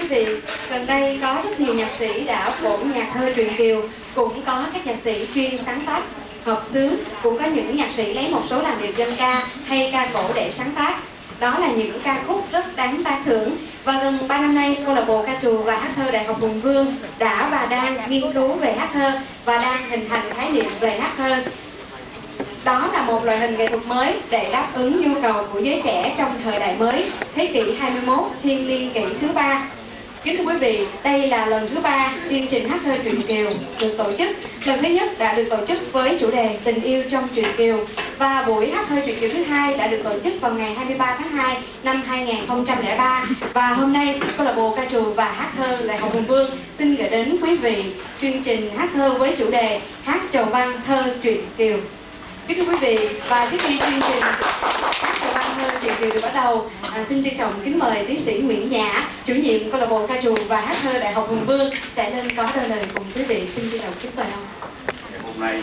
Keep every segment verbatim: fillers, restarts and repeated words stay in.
vị, gần đây có rất nhiều nhạc sĩ đã phổ nhạc thơ truyện Kiều, cũng có các nhạc sĩ chuyên sáng tác hợp xướng, cũng có những nhạc sĩ lấy một số làn điệu dân ca hay ca cổ để sáng tác. Đó là những ca khúc rất đáng tán thưởng. Và gần ba năm nay, câu lạc bộ ca trù và hát thơ Đại học Hùng Vương đã và đang nghiên cứu về hát thơ và đang hình thành khái niệm về hát thơ. Đó là một loại hình nghệ thuật mới để đáp ứng nhu cầu của giới trẻ trong thời đại mới, thế kỷ hai mươi mốt, thiên niên kỷ thứ ba. Kính thưa quý vị, đây là lần thứ ba chương trình hát thơ truyện Kiều được tổ chức. Lần thứ nhất đã được tổ chức với chủ đề tình yêu trong truyện Kiều, và buổi hát thơ truyện Kiều thứ hai đã được tổ chức vào ngày hai mươi ba tháng hai năm hai nghìn không trăm lẻ ba. Và hôm nay, câu lạc bộ ca trù và hát thơ Đại học Hùng Vương xin gửi đến quý vị chương trình hát thơ với chủ đề hát chầu văn thơ truyện Kiều. Kính thưa quý vị, và trước khi chương trình hát chầu văn thơ truyện Kiều được bắt đầu, à, xin trân trọng kính mời tiến sĩ Nguyễn Nhã, chủ nhiệm câu lạc bộ ca trù và hát thơ Đại học Hùng Vương sẽ lên có đôi lời cùng quý vị. Xin trân trọng kính mời ông. Ngày hôm nay,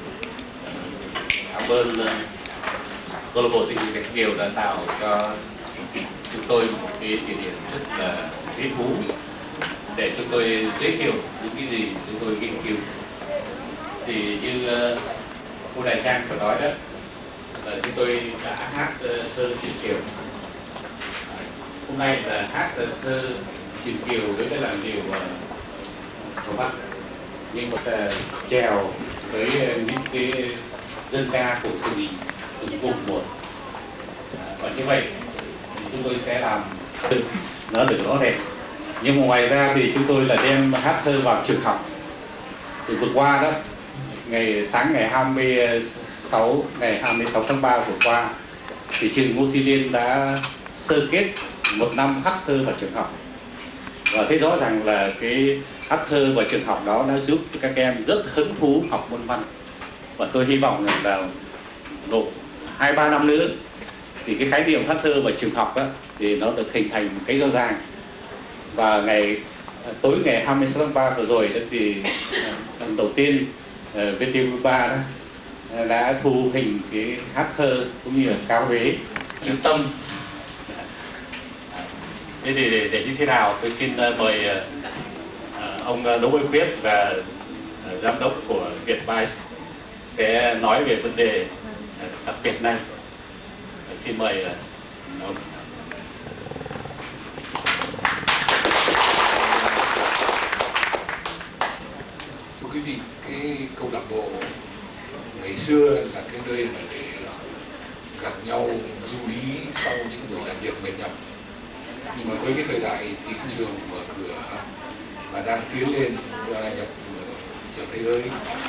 cảm ơn câu lạc bộ sinh viên Việt Kiều đã tạo cho chúng tôi một cái địa điểm rất là thích thú để chúng tôi giới thiệu những cái gì chúng tôi nghiên cứu. Thì như cô Đại Trang vừa nói đó, là chúng tôi đã hát thơ truyện Kiều. Hôm nay là hát thơ truyện Kiều với cái làn điệu của Bắc, nhưng mà chèo với những cái dân ca của từng từng vùng một. Và như vậy thì chúng tôi sẽ làm nó được rõ rệt. Nhưng mà ngoài ra thì chúng tôi là đem hát thơ vào trường học. Thì vừa qua đó, ngày sáng ngày hai mươi sáu ngày hai mươi sáu tháng ba vừa qua, thì trường Ngô Sĩ Liên đã sơ kết một năm hát thơ vào trường học. Và thấy rõ ràng là cái hát thơ vào trường học đó đã giúp cho các em rất hứng thú học môn văn. Và tôi hy vọng là nộp hai ba năm nữa thì cái khái niệm hát thơ vào trường học đó, thì nó được hình thành một cái rõ ràng. Và ngày tối ngày hai mươi sáu tháng ba vừa rồi đó, thì lần đầu tiên vê tê vê ba đó đã thu hình cái hát thơ cũng như là cao Huế chữ Tâm. Thế thì để, để như thế nào, tôi xin mời uh, ông Đỗ Anh Quyết và uh, giám đốc của Vietvice sẽ nói về vấn đề uh, đặc biệt này. Uh, xin mời uh, ông. Thưa quý vị, cái câu lạc bộ ngày xưa là cái nơi mà để gặp nhau du lý sau những buổi làm việc mệt nhọc. Nhưng mà với cái thời đại thị trường mở cửa và đang tiến lên và nhập trường thế giới,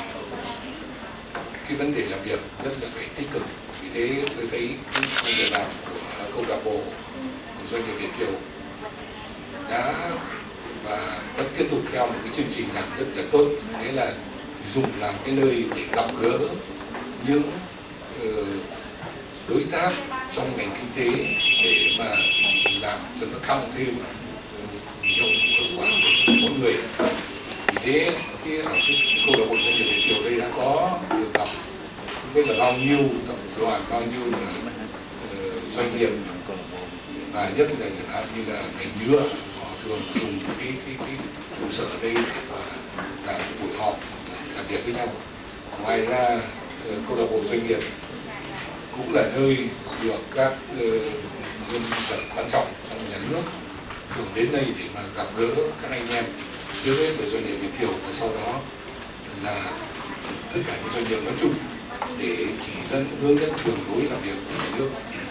cái vấn đề làm việc rất là phải tích cực. Vì thế tôi thấy cái công việc làm của câu lạc bộ của doanh nghiệp Việt Kiều đã và vẫn tiếp tục theo một cái chương trình làm rất là tốt, nghĩa là dùng làm cái nơi để gặp gỡ những uh, đối tác trong ngành kinh tế để mà làm cho nó tăng thêm nhiều hiệu quả của mỗi người. Vì thế cái ở câu lạc bộ doanh nghiệp Việt Kiều đây đã có được gặp không biết là bao nhiêu tập đoàn, bao nhiêu là uh, doanh nghiệp, và nhất là chẳng hạn như là ngành nhựa, họ thường dùng cái cái cái trụ sở ở đây để làm cái buổi họp làm việc với nhau. Ngoài ra câu lạc bộ doanh nghiệp cũng là nơi được các nhân vật quan trọng trong nhà nước thường đến đây để mà gặp gỡ các anh em, trước hết là doanh nghiệp Việt Kiều và sau đó là tất cả những doanh nghiệp nói chung, để chỉ dẫn hướng dẫn đường lối làm việc của nhà nước.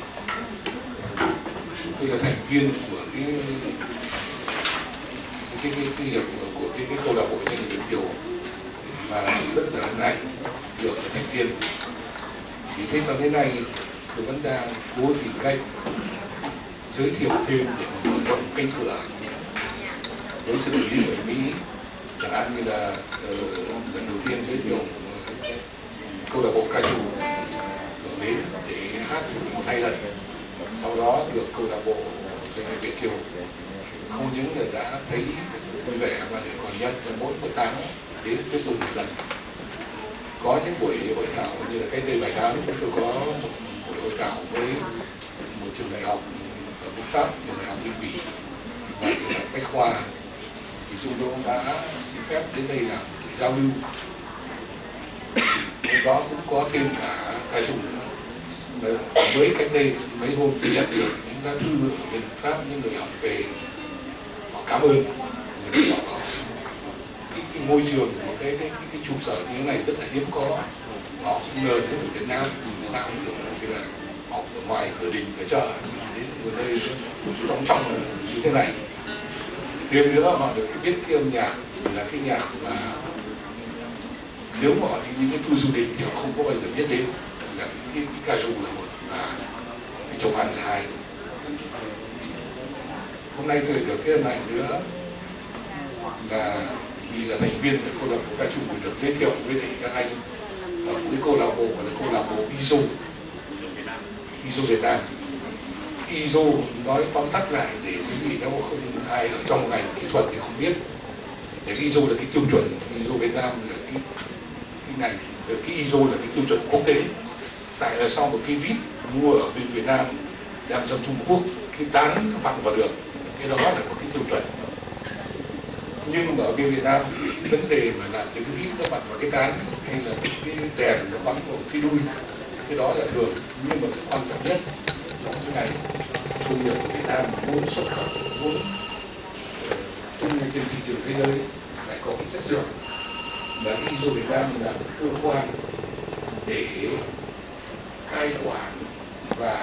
Tôi là thành viên của cái cái cái cái hiệp của cái, cái câu lạc bộ doanh nghiệp Việt Kiều và rất là hân hạnh được là thành viên. Vì thế cho đến nay tôi vẫn đang cố tìm cách giới thiệu thêm để mở rộng cánh cửa với sự ủy của Mỹ, chẳng hạn như là uh, lần đầu tiên giới thiệu uh, câu lạc bộ ca trù được đến để hát một hai lần, sau đó được câu lạc bộ doanh nghiệp Việt Kiều không những là đã thấy vui vẻ mà để còn nhận cho mỗi một tháng đến tiếp tục một lần. Có những buổi hội thảo như là cái đây bảy tháng chúng tôi có một buổi hội thảo với một trường đại học ở nước Pháp, trường đại học Liên Bỉ, và trường đại Bách Khoa thì chúng tôi cũng đã xin phép đến đây làm để giao lưu. Hôm đó cũng có thêm cả ca trù nữa. Mới cách đây mấy hôm tôi nhận được những lá thư ở bên Pháp, những người học về họ cảm ơn, người họ cái, cái môi trường của cái cái, cái, cái trụ sở như thế này rất là hiếm có. Họ không ngờ đến ở Việt Nam thì sao được thì là học ở ngoài cửa đình cửa chợ đến ở đây trong trong như thế này. Thêm nữa họ được biết cái âm nhạc là cái nhạc mà nếu mà họ đi những cái tour du lịch thì họ không có bao giờ biết đến, là cái, cái ca trù là một và cái châu Phan là hai. Hôm nay tôi được cái này nữa là vì là thành viên của câu lạc bộ ca trù được giới thiệu với các anh ở một cái câu lạc bộ là câu lạc bộ i ét ô i ét ô Việt Nam. i ét ô nói tóm tắt lại để quý vị nếu không ai ở trong ngành kỹ thuật thì không biết, để i ét ô là cái tiêu chuẩn, i ét ô Việt Nam là cái cái ngành, cái i ét ô là cái tiêu chuẩn quốc tế. Tại là sau một cái vít mua ở bên Việt Nam đem sang Trung Quốc, cái tán vặn vào được, cái đó là một cái tiêu chuẩn. Nhưng mà ở bên Việt Nam cái vấn đề mà làm cái vít nó vặn vào cái tán hay là cái đèn nó bắn vào cái đuôi, cái đó là thường. Nhưng mà cái quan trọng nhất trong cái ngày công nghiệp của Việt Nam muốn xuất khẩu, muốn trên trên thị trường thế giới phải có cái chất lượng, và i ét ô Việt Nam là một cơ quan để cai quản và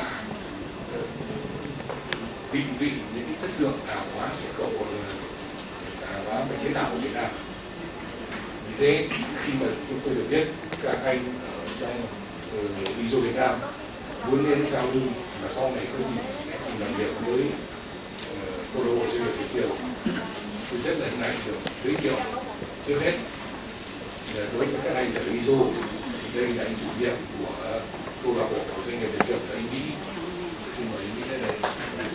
định vị những cái chất lượng hàng hóa xuất khẩu, hàng hóa và chế tạo của Việt Nam. Vì thế khi mà chúng tôi được biết các anh ở trong uh, i ét ô Việt Nam muốn đến giao lưu và sau này có gì sẽ cùng làm việc với uh, câu lạc bộ doanh nghiệp Việt Kiều, tôi rất là hân hạnh được giới thiệu trước hết là đối với các anh ở i ét ô thì đây là anh chủ nhiệm của câu lạc bộ doanh nghiệp Việt Kiều là anh Mỹ. Xin mời anh Mỹ đến đây.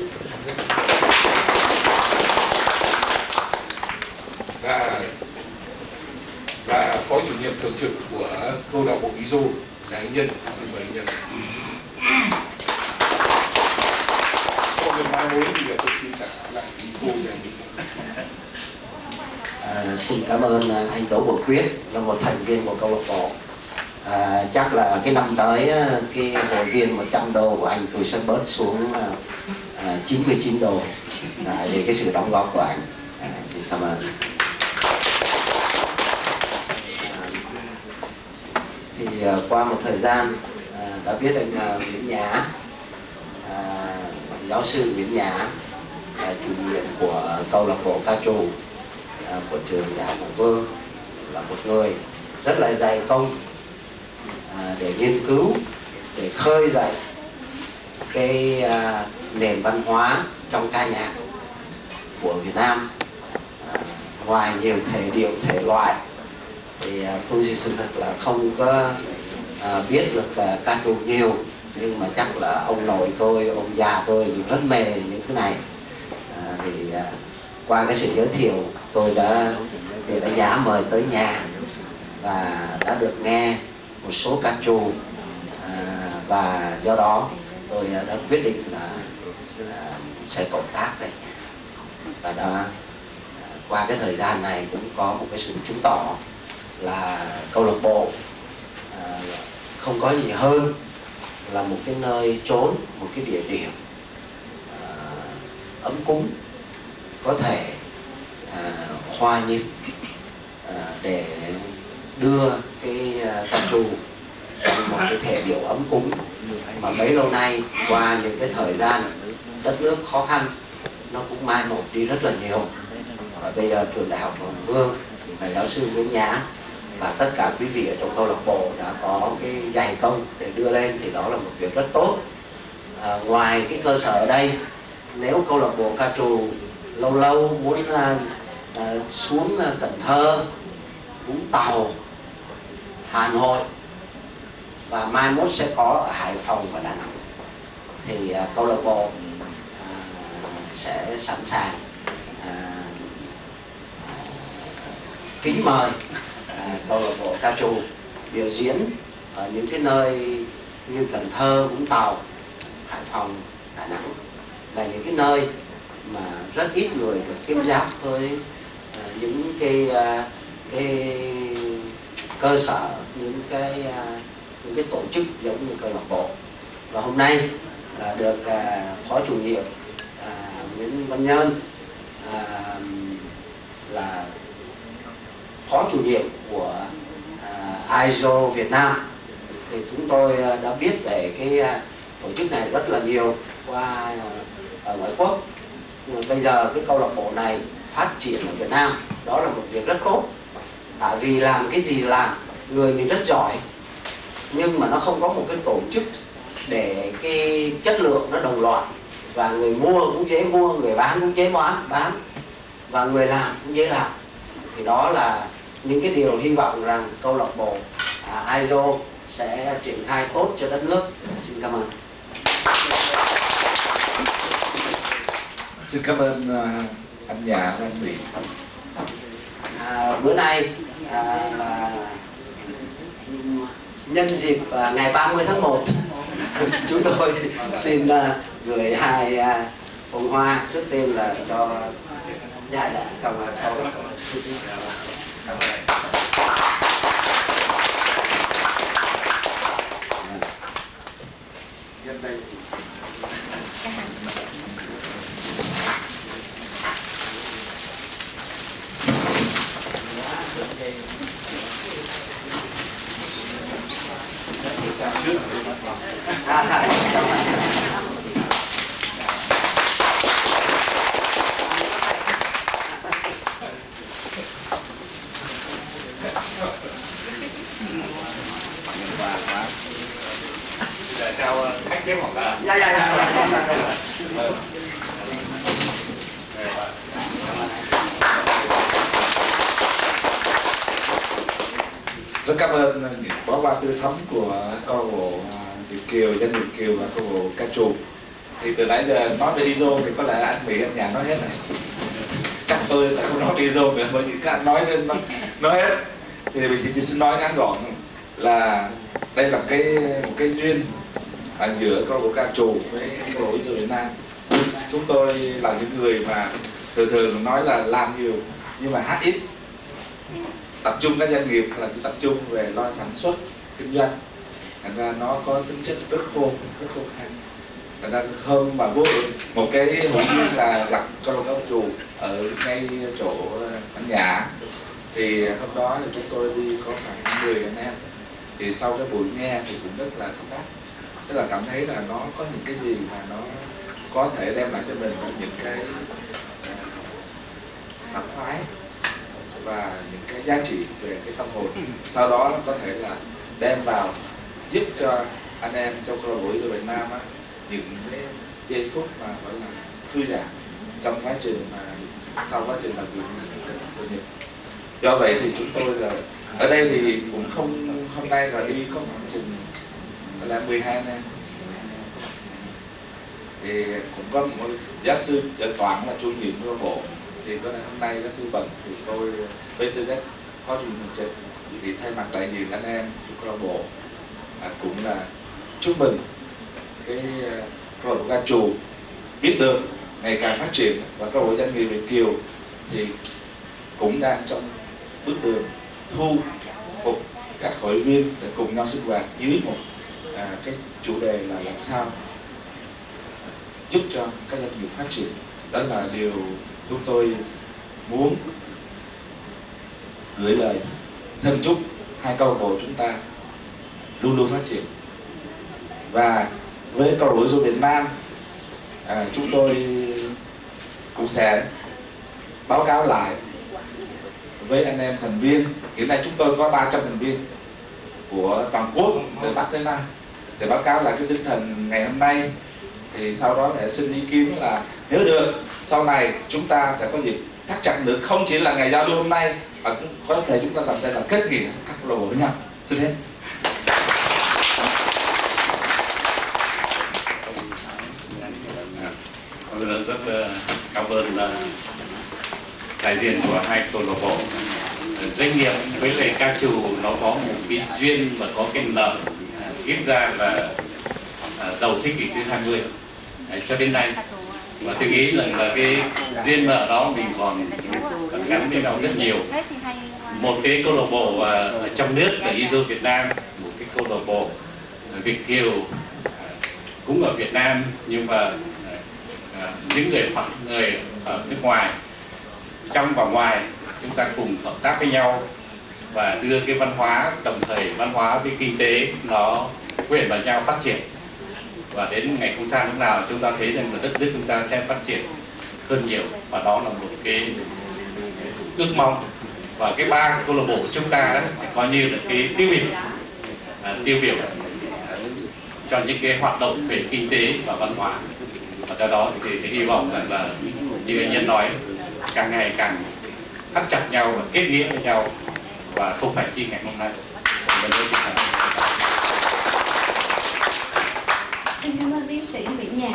Và và phó chủ nhiệm thường trực của câu lạc bộ i ét ô là anh Nhân. Xin mời anh Nhân. Sau cái mai mối thì tôi xin trả lại i ét ô cho anh Mỹ. À, xin cảm ơn anh Đỗ Bội Quyết là một thành viên của câu lạc bộ. À, chắc là cái năm tới cái hội viên một trăm đô của anh tôi sẽ bớt xuống à, chín mươi chín đô à, về cái sự đóng góp của anh. À, xin cảm ơn. À, thì à, qua một thời gian à, đã biết anh à, Nguyễn Nhã, à, giáo sư Nguyễn Nhã, à, chủ nhiệm của câu lạc bộ ca trù à, của trường Đại học Hùng Vương, là một người rất là dày công à, để nghiên cứu, để khơi dậy cái à, nền văn hóa trong ca nhạc của Việt Nam. À, ngoài nhiều thể điệu, thể loại thì à, tôi thì sự thật là không có à, biết được à, ca trù nhiều, nhưng mà chắc là ông nội tôi, ông già tôi rất mê những thứ này. À, thì à, qua cái sự giới thiệu tôi đã được đánh giá mời tới nhà và đã được nghe một số ca trù, à, và do đó tôi đã quyết định là à, sẽ cộng tác đây. Và đã à, qua cái thời gian này cũng có một cái sự chứng tỏ là câu lạc bộ à, không có gì hơn là một cái nơi trốn, một cái địa điểm à, ấm cúng, có thể à, hòa nhịp à, để đưa cái ca trù một cái thể điệu ấm cúng mà bấy lâu nay qua những cái thời gian đất nước khó khăn nó cũng mai một đi rất là nhiều. Và bây giờ trường Đại học Hùng Vương và giáo sư Nguyễn Nhã và tất cả quý vị ở trong câu lạc bộ đã có cái dày công để đưa lên thì đó là một việc rất tốt. À, ngoài cái cơ sở ở đây, nếu câu lạc bộ ca trù lâu lâu muốn à, à, xuống à, Cần Thơ, Vũng Tàu, Hà Nội và mai mốt sẽ có ở Hải Phòng và Đà Nẵng thì à, câu lạc bộ à, sẽ sẵn sàng à, à, kính mời à, câu lạc bộ ca trù biểu diễn ở những cái nơi như Cần Thơ, Vũng Tàu, Hải Phòng, Đà Nẵng, là những cái nơi mà rất ít người được tiếp giáp với uh, những cái, uh, cái cơ sở, những cái uh, những cái tổ chức giống như câu lạc bộ. Và hôm nay là được uh, phó chủ nhiệm uh, Nguyễn Văn Nhân uh, là phó chủ nhiệm của uh, i ét o Việt Nam, thì chúng tôi uh, đã biết về cái uh, tổ chức này rất là nhiều qua uh, ở ngoại quốc. Nhưng bây giờ cái câu lạc bộ này phát triển ở Việt Nam, đó là một việc rất tốt. Tại vì làm cái gì làm, người mình rất giỏi, nhưng mà nó không có một cái tổ chức để cái chất lượng nó đồng loạt, và người mua cũng dễ mua, người bán cũng dễ bán bán và người làm cũng dễ làm. Thì đó là những cái điều hy vọng rằng câu lạc bộ à, i ét o sẽ triển khai tốt cho đất nước. Xin cảm ơn. Xin cảm ơn uh, anh Nhã và anh Mỹ. À, bữa nay à, là nhân dịp à, ngày ba mươi tháng một chúng tôi xin à, gửi hai à, bông hoa. Trước tiên là cho gia đình cộng câu lạc bộ. Để chào khách tiếp hoặc là Dạ, dạ, dạ. Rất cảm ơn những bó hoa tươi thắm của câu lạc bộ Việt Kiều, Dân Việt Kiều và câu lạc bộ Ca Trù. Thì từ nãy giờ nói về i ét o thì có lẽ anh Mỹ, anh Nhã nói hết này. Chắc tôi sẽ không nói về i ét o nữa, bởi vì các anh nói nên nó nói hết. Thì mình chỉ xin nói ngắn gọn là đây là cái một cái duyên ở giữa câu lạc bộ Ca Trù với câu lạc bộ i ét o Việt Nam. Chúng tôi là những người mà thường thường nói là làm nhiều nhưng mà hát ít, tập trung các doanh nghiệp là chỉ tập trung về lo sản xuất kinh doanh, thành ra nó có tính chất rất khô rất khô khan. Thành ra hơn mà vô một cái hữu duyên là gặp câu lạc bộ Ca Trù ở ngay chỗ anh Nhã. Thì hôm đó thì chúng tôi đi có khoảng mười anh em, thì sau cái buổi nghe thì cũng rất là thắc mắc, tức là cảm thấy là nó có những cái gì mà nó có thể đem lại cho mình những cái sảng khoái và những cái giá trị về cái tâm hồn, sau đó nó có thể là đem vào giúp cho anh em trong câu lạc bộ i ét o Việt Nam á, những cái giây phút mà gọi là thư giãn trong quá trình mà sau quá trình làm việc của mình. Do vậy thì chúng tôi là ở đây thì cũng không hôm nay là đi có khoảng chừng là mười hai anh em, thì cũng có một giáo sư ở Toán là chủ nhiệm câu lạc bộ. Thì có hôm nay giáo sư bận thì tôi với tư cách có chủ nhiệm trực thì thay mặt đại diện anh em của câu lạc bộ à, cũng là chúc mừng cái câu lạc bộ Ca Trù biết được ngày càng phát triển, và câu lạc bộ Doanh nghiệp Việt Kiều thì cũng đang trong bước đường thu phục các hội viên để cùng nhau sinh hoạt dưới một à, cái chủ đề là làm sao giúp cho các doanh nghiệp phát triển. Đó là điều chúng tôi muốn gửi lời thân chúc hai câu lạc bộ chúng ta luôn luôn phát triển. Và với câu lạc bộ i ét o Việt Nam à, chúng tôi cũng sẽ báo cáo lại với anh em thành viên. Hiện nay chúng tôi có ba trăm thành viên của toàn quốc từ Bắc đến Nam, để báo cáo lại cái tinh thần ngày hôm nay. Thì sau đó để xin ý kiến là nếu được sau này chúng ta sẽ có dịp thắt chặt được, không chỉ là ngày giao lưu hôm nay mà cũng có thể chúng ta sẽ là kết nghĩa các câu lạc bộ với nhau. Xin hết. Tôi rất cảm ơn đại diện của hai câu lạc bộ. Doanh nghiệp với lại Ca Trù nó có một cái duyên và có cái nợ ít ra là đầu thế kỷ thứ hai mươi cho đến nay. Và tôi nghĩ rằng là cái duyên nợ đó mình còn còn gắn với nhau rất nhiều. Một cái câu lạc bộ ở trong nước là i ét ô Việt Nam, một cái câu lạc bộ Việt kiều cũng ở Việt Nam, nhưng mà những người hoặc người ở nước ngoài, trong và ngoài, chúng ta cùng hợp tác với nhau và đưa cái văn hóa, đồng thời văn hóa với kinh tế nó quyện vào nhau phát triển. Và đến ngày không xa lúc nào chúng ta thấy rằng là đất nước chúng ta sẽ phát triển hơn nhiều, và đó là một cái ước mong. Và cái ba câu lạc bộ của chúng ta đó, coi như là cái tiêu biểu à, tiêu biểu à, cho những cái hoạt động về kinh tế và văn hóa. Và do đó thì cái hy vọng rằng là như anh Nhân nói, càng ngày càng thắt chặt nhau và kết nghĩa với nhau, và không phải như ngày hôm nay. Xin cảm ơn tiến sĩ Nguyễn Nhã.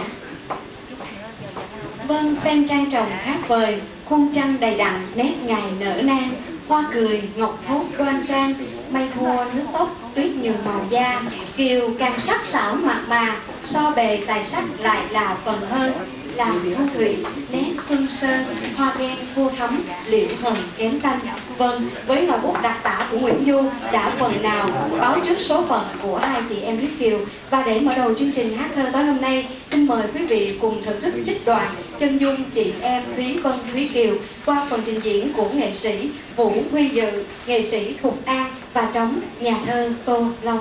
Vâng, xem trang trồng khác vời, khuôn trăng đầy đặn, nét ngày nở nang, hoa cười, ngọc hốt đoan trang, mây thua nước tóc, tuyết nhường màu da, kiều càng sắc sảo mặn mà, so bề tài sắc lại là phần hơn, là thu thủy, nét xuân sơn, hoa ghen vua thắm, liễu hồng kén xanh. Vâng, với ngòi bút đặc tả của Nguyễn Du đã phần nào báo trước số phận của hai chị em Tuyết Kiều. Và để mở đầu chương trình hát thơ tối hôm nay, xin mời quý vị cùng thưởng thức trích đoạn Chân dung chị em Thúy Vân Thúy Kiều qua phần trình diễn của nghệ sĩ Vũ Huy Dự, nghệ sĩ Thục An và trống nhà thơ Tô Long.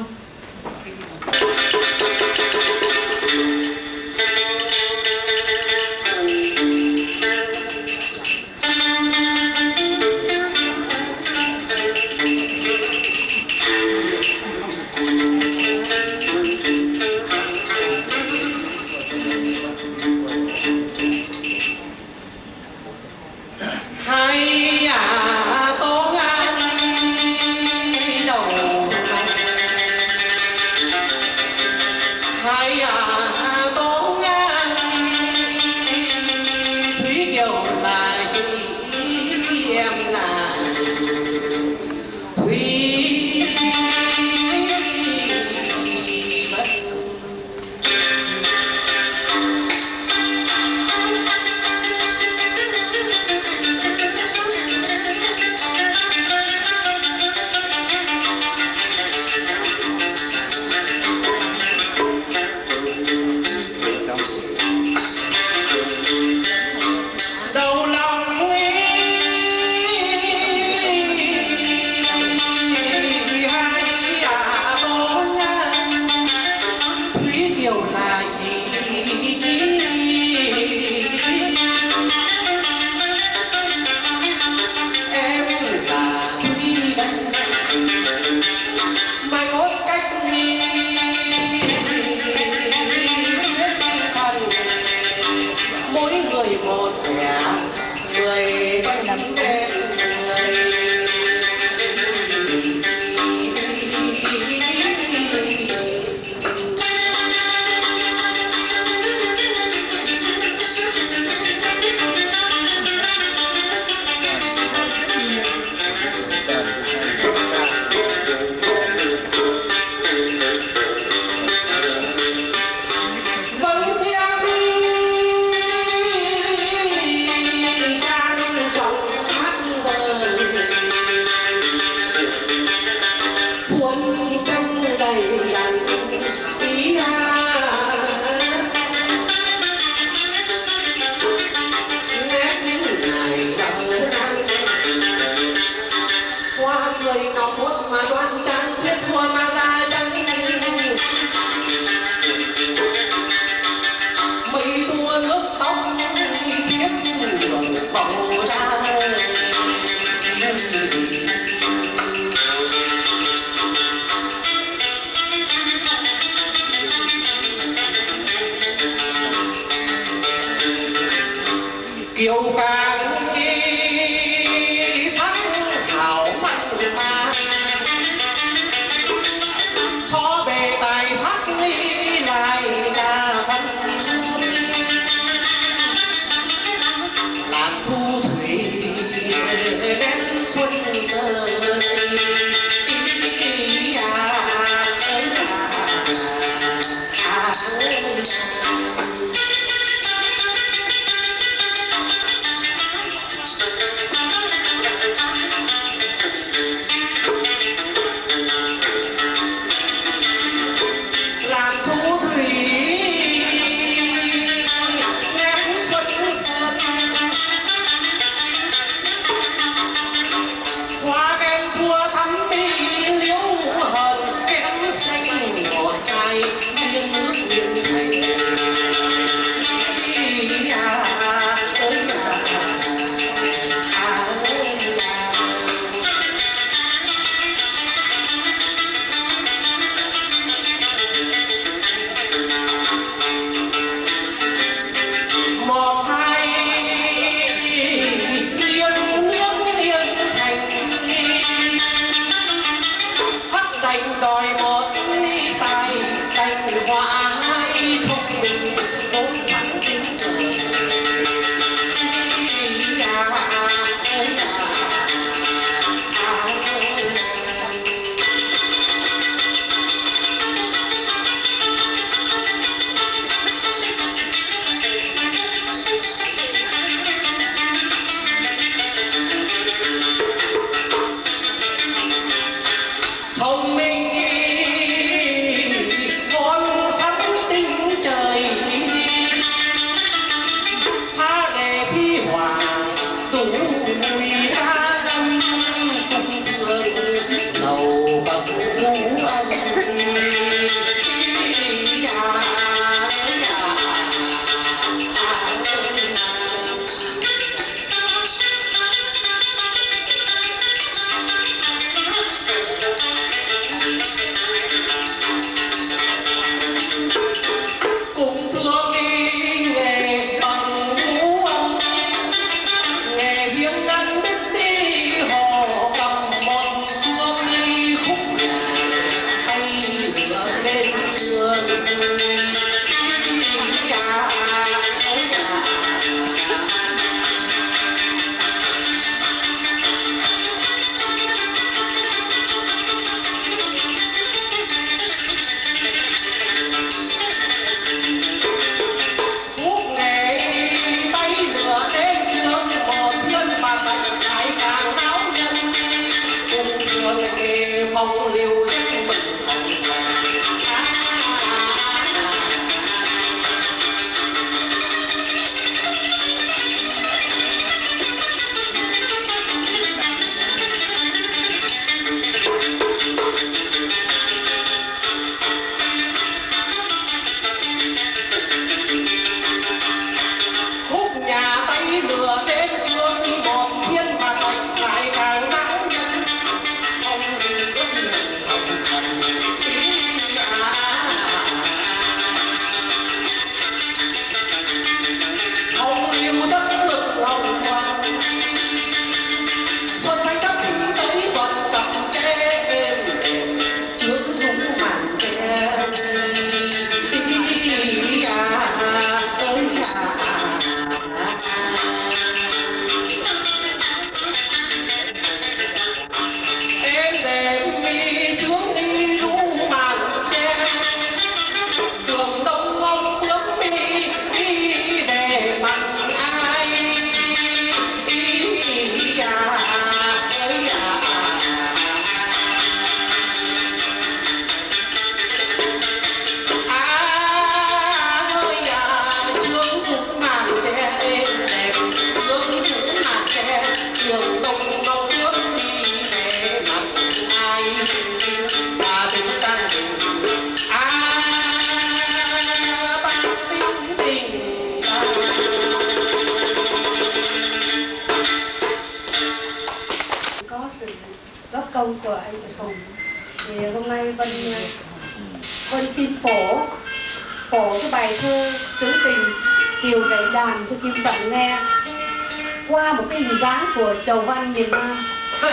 kiều càng đi sắc sảo mặn mà so bề tài sắc lại là văn làm thu thủy đến xuân giờ vật lại càng náo nhân cùng trường nghề phong liều rất mừng hồng công của anh Hùng. Thì hôm nay Vân Vân xin phổ phổ cái bài thơ trữ tình Kiều gảy đàn cho Kim Vận nghe qua một cái hình dáng của chầu văn miền Nam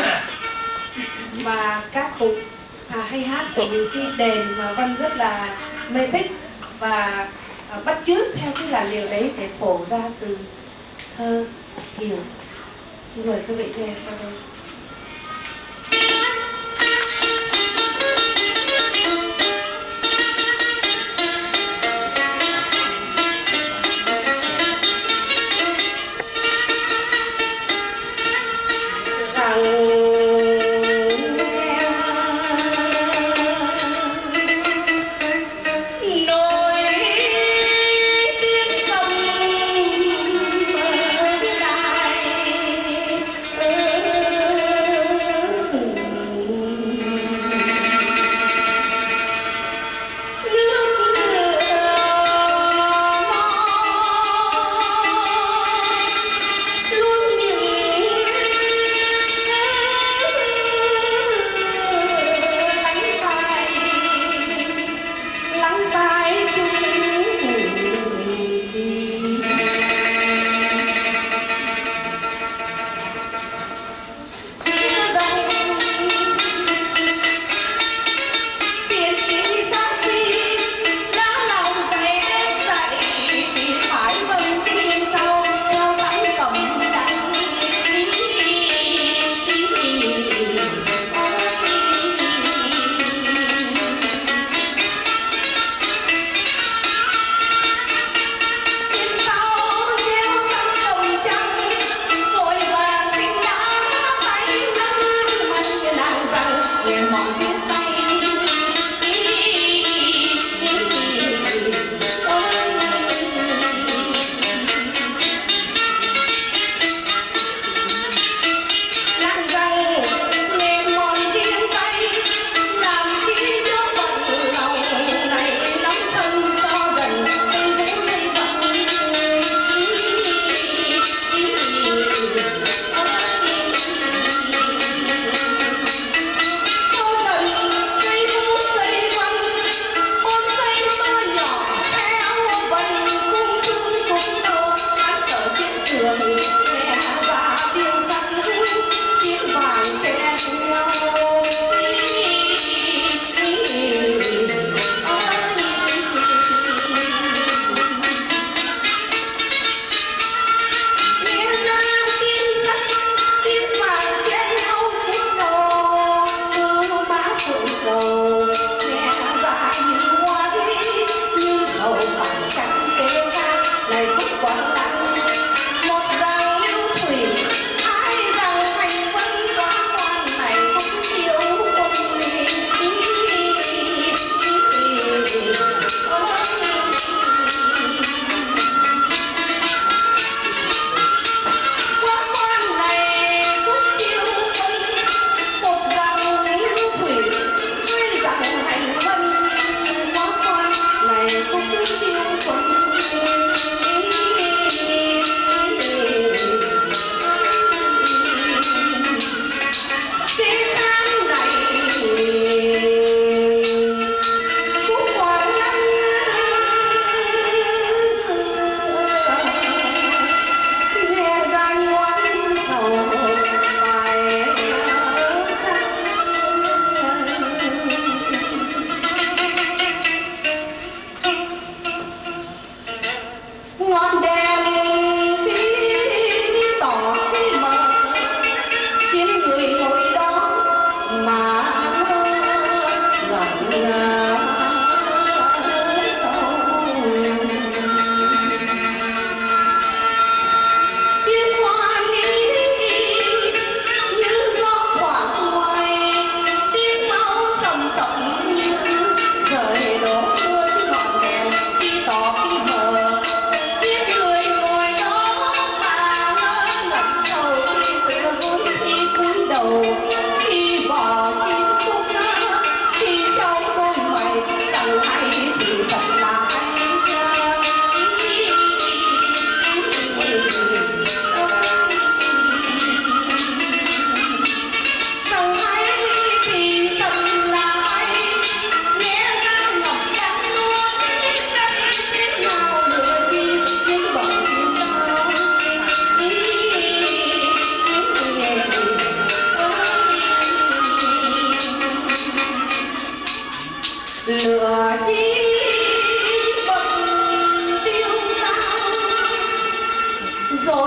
và các cụ à, hay hát của những cái đền mà Vân rất là mê thích và à, bắt chước theo cái làn điệu đấy để phổ ra từ thơ Kiều. Xin mời quý vị nghe sau đây. Hãy subscribe cho kênh Ghiền Mì Gõ để không bỏ lỡ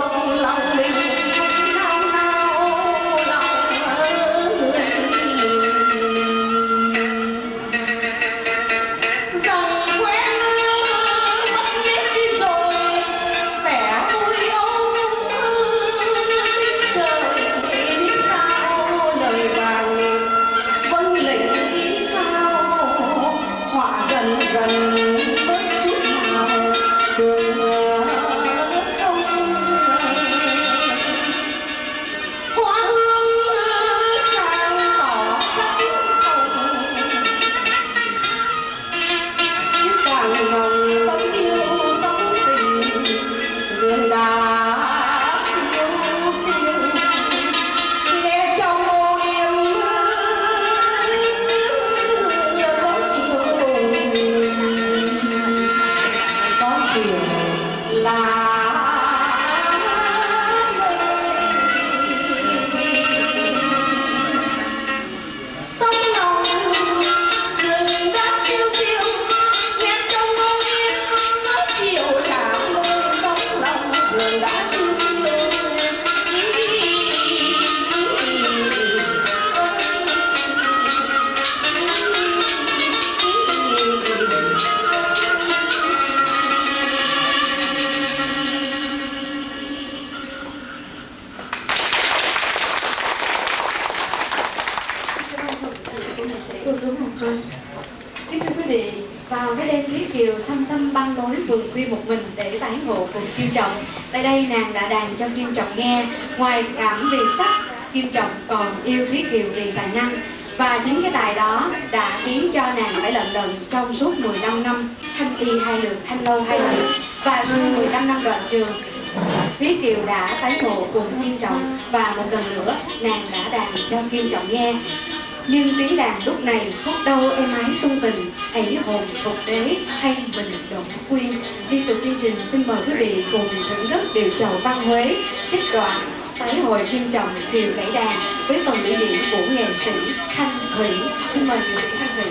lòng mình nao nao lòng người dòng quen mất biết đi rồi vẻ vui âu tiếng trời biết sao lời vàng vâng lệnh ý cao họa dần dần bớt chút nào đường không hoa hương càng tỏ sắc hồng chứ càng nồng tấm yêu sóng tình dường đá siêu siêu nghe trong ô yếm có chiều có chiều là sóng lòng rừng đá siêu siêu nghe trong ô yếm có chiều là lối sóng lòng rừng đá siêu siêu Ưu tú Hồng Vân. Kính thưa quý vị, vào cái đêm Thúy Kiều xăm xăm băng lối vườn khuya một mình để tái ngộ cùng Kim Trọng. Tại đây nàng đã đàn cho Kim Trọng nghe. Ngoài cảm vì sắc, Kim Trọng còn yêu Thúy Kiều vì tài năng. Và chính cái tài đó đã khiến cho nàng phải lận đận trong suốt mười lăm năm thanh y hai lượt, thanh lâu hai lần. Và sau mười lăm năm đoạn trường, Thúy Kiều đã tái ngộ cùng Kim Trọng. Và một lần nữa nàng đã đàn cho Kim Trọng nghe. Nhưng tiếng đàn lúc này khúc đâu êm ái xuân tình, ấy hồn phục đế hay mình độn quyên. Liên tục chương trình xin mời quý vị cùng thưởng thức điệu trầu văn Huế trích đoạn tái hồi Kim Trọng Kiều gãy đàn với phần biểu diễn của nghệ sĩ Thanh Thủy. Xin mời nghệ sĩ Thanh Thủy.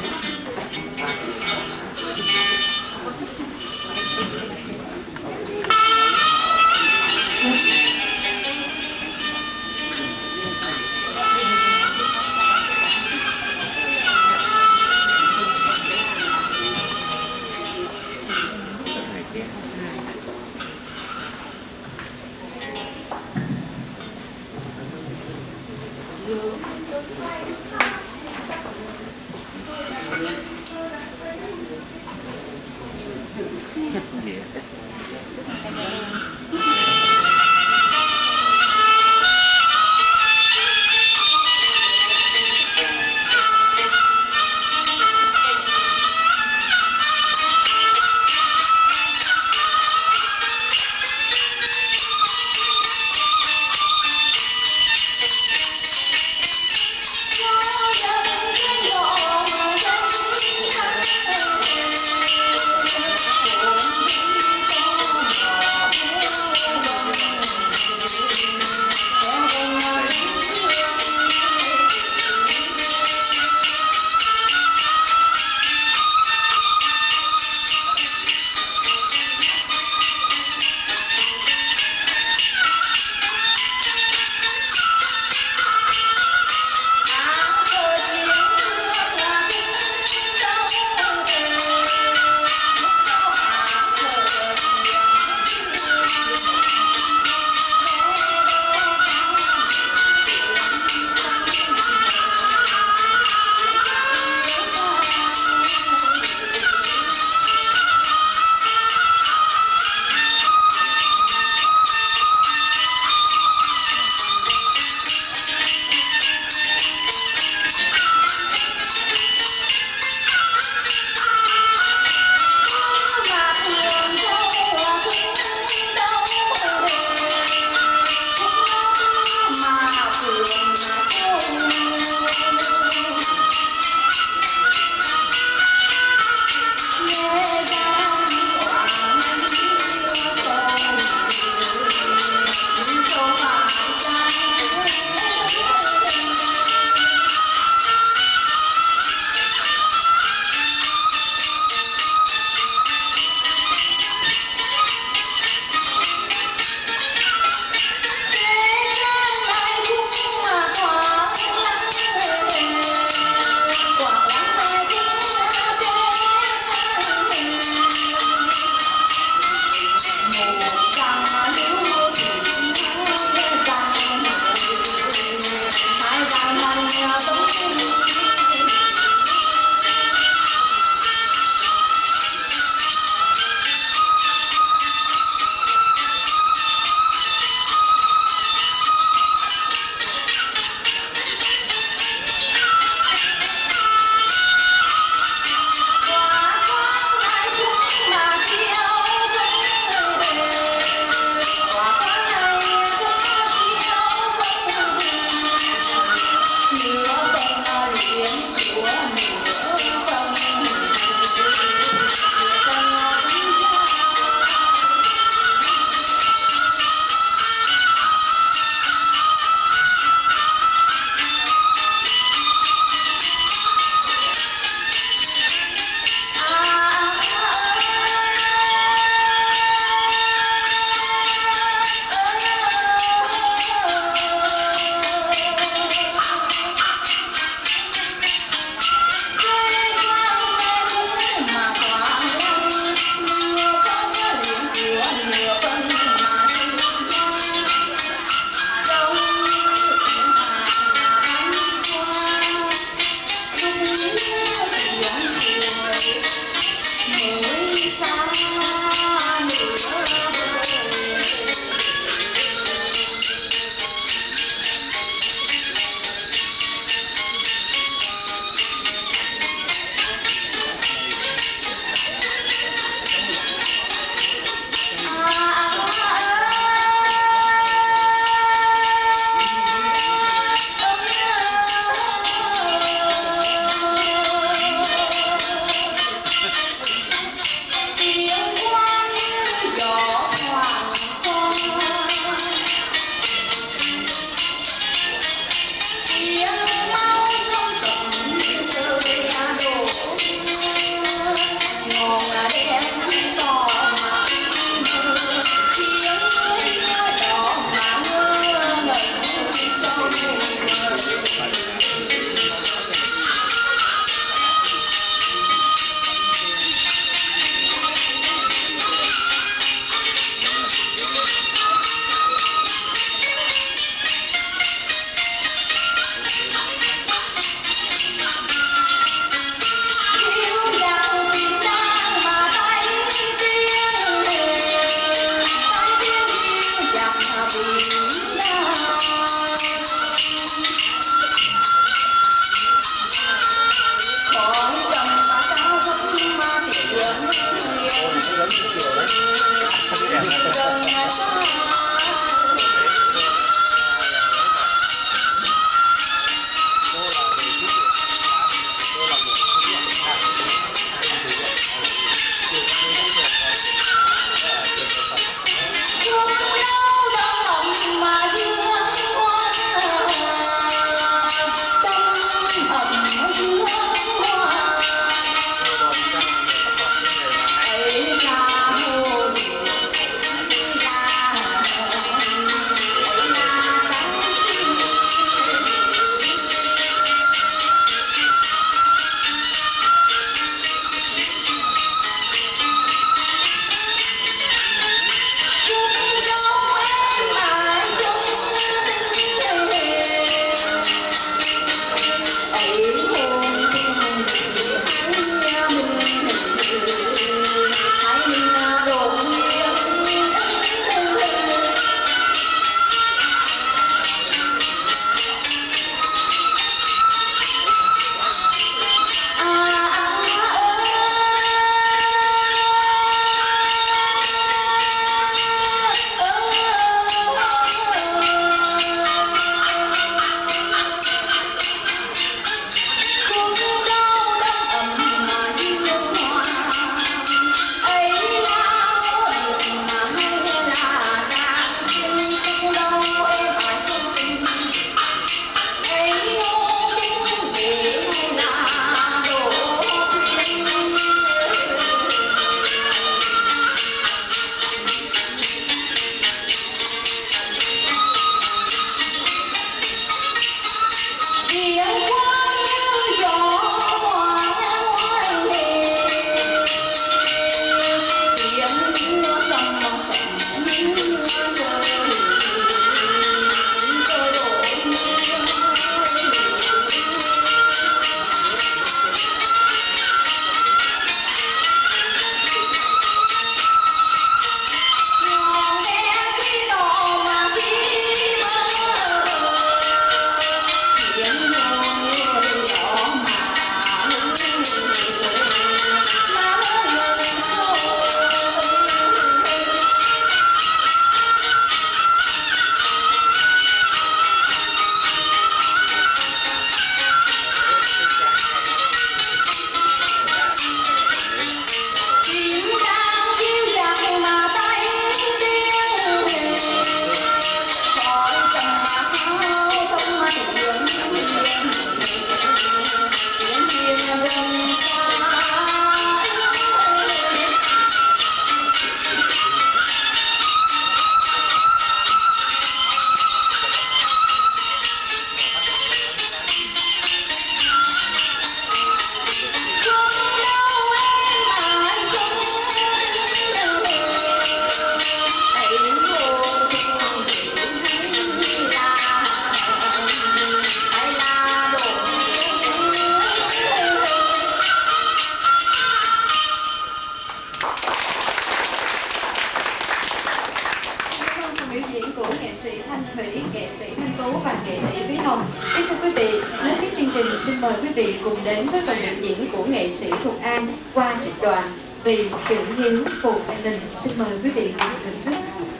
xin mời quý vị cùng đến với phần biểu diễn của nghệ sĩ Thuận An qua trích đoạn Vì chữ hiếu phụ tình. Xin mời quý vị cùng thưởng thức.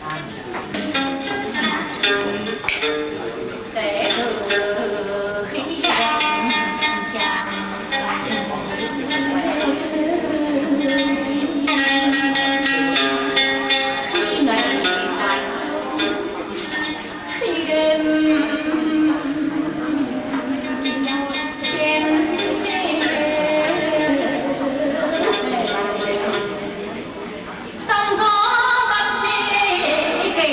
Kể từ khi chàng chàng khi ngày tạnh khi đêm sóng gió bắt đi kể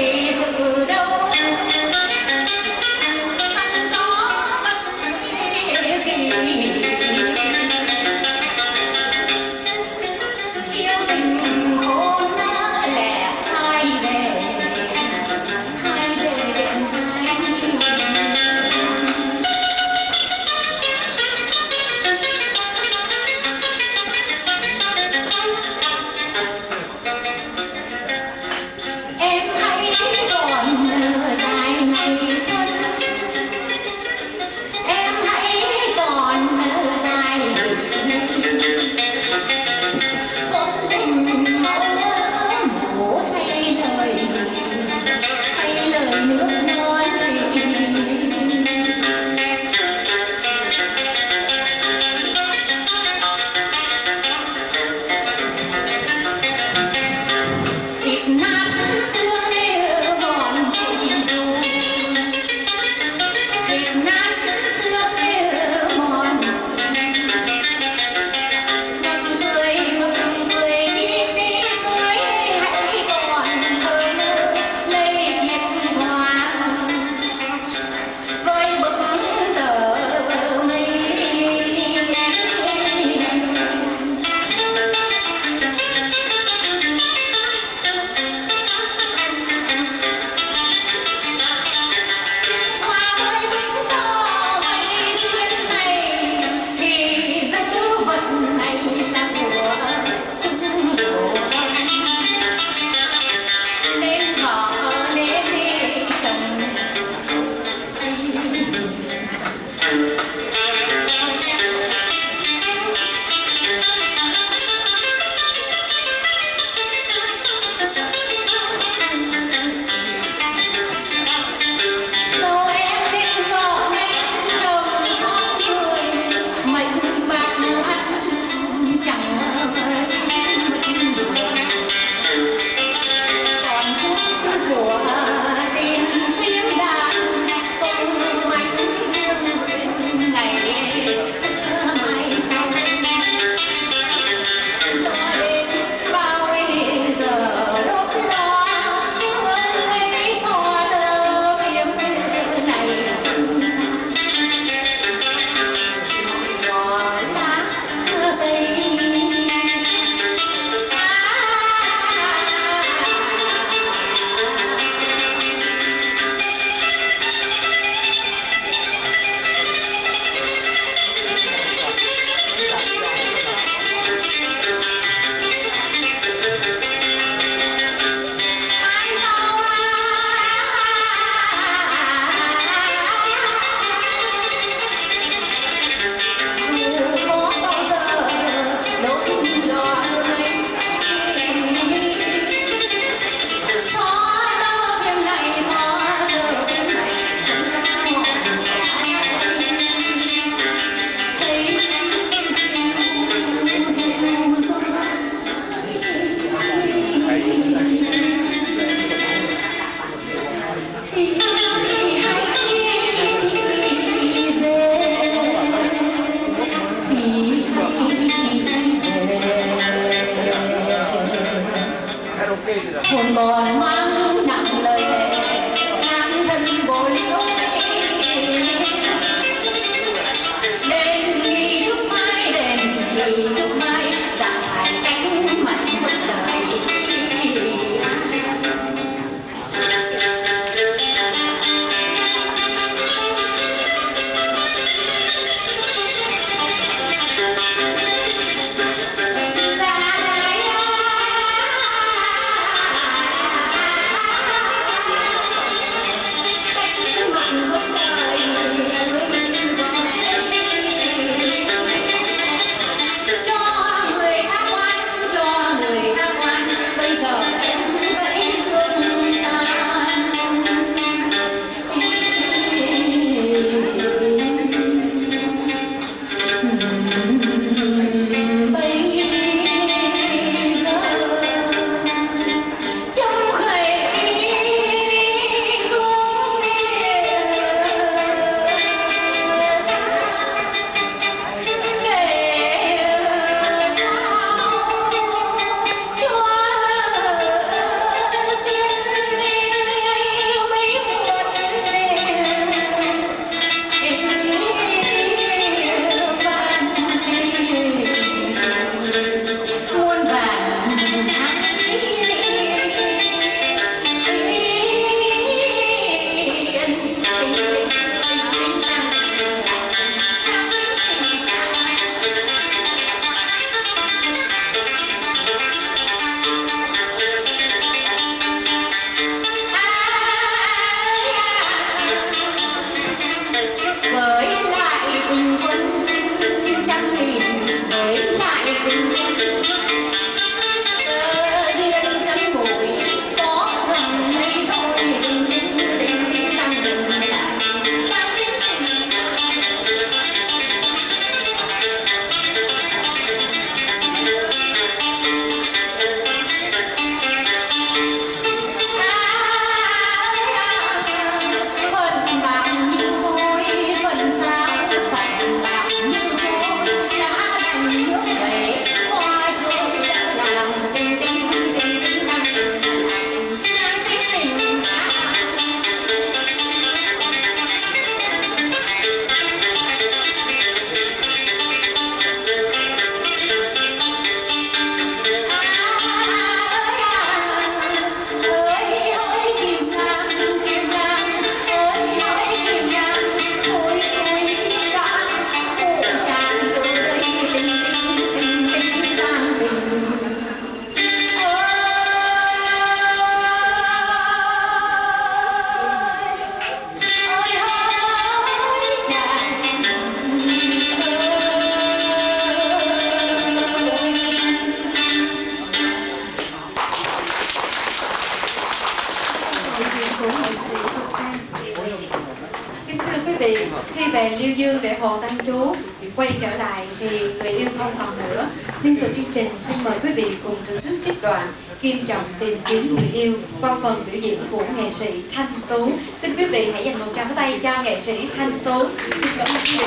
vị, khi về Liêu Dương để hộ tang chú, quay trở lại thì người yêu không còn nữa. Nhưng từ chương trình xin mời quý vị cùng thưởng thức trích đoạn Kim Trọng tìm kiếm người yêu qua phần biểu diễn của nghệ sĩ Thanh Tú. Xin quý vị hãy dành một tràng pháo tay cho nghệ sĩ Thanh Tú. Xin cảm ơn quý vị.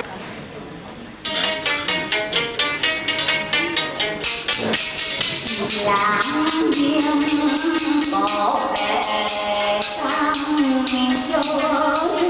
Lãng duyên có vẻ sang trôi.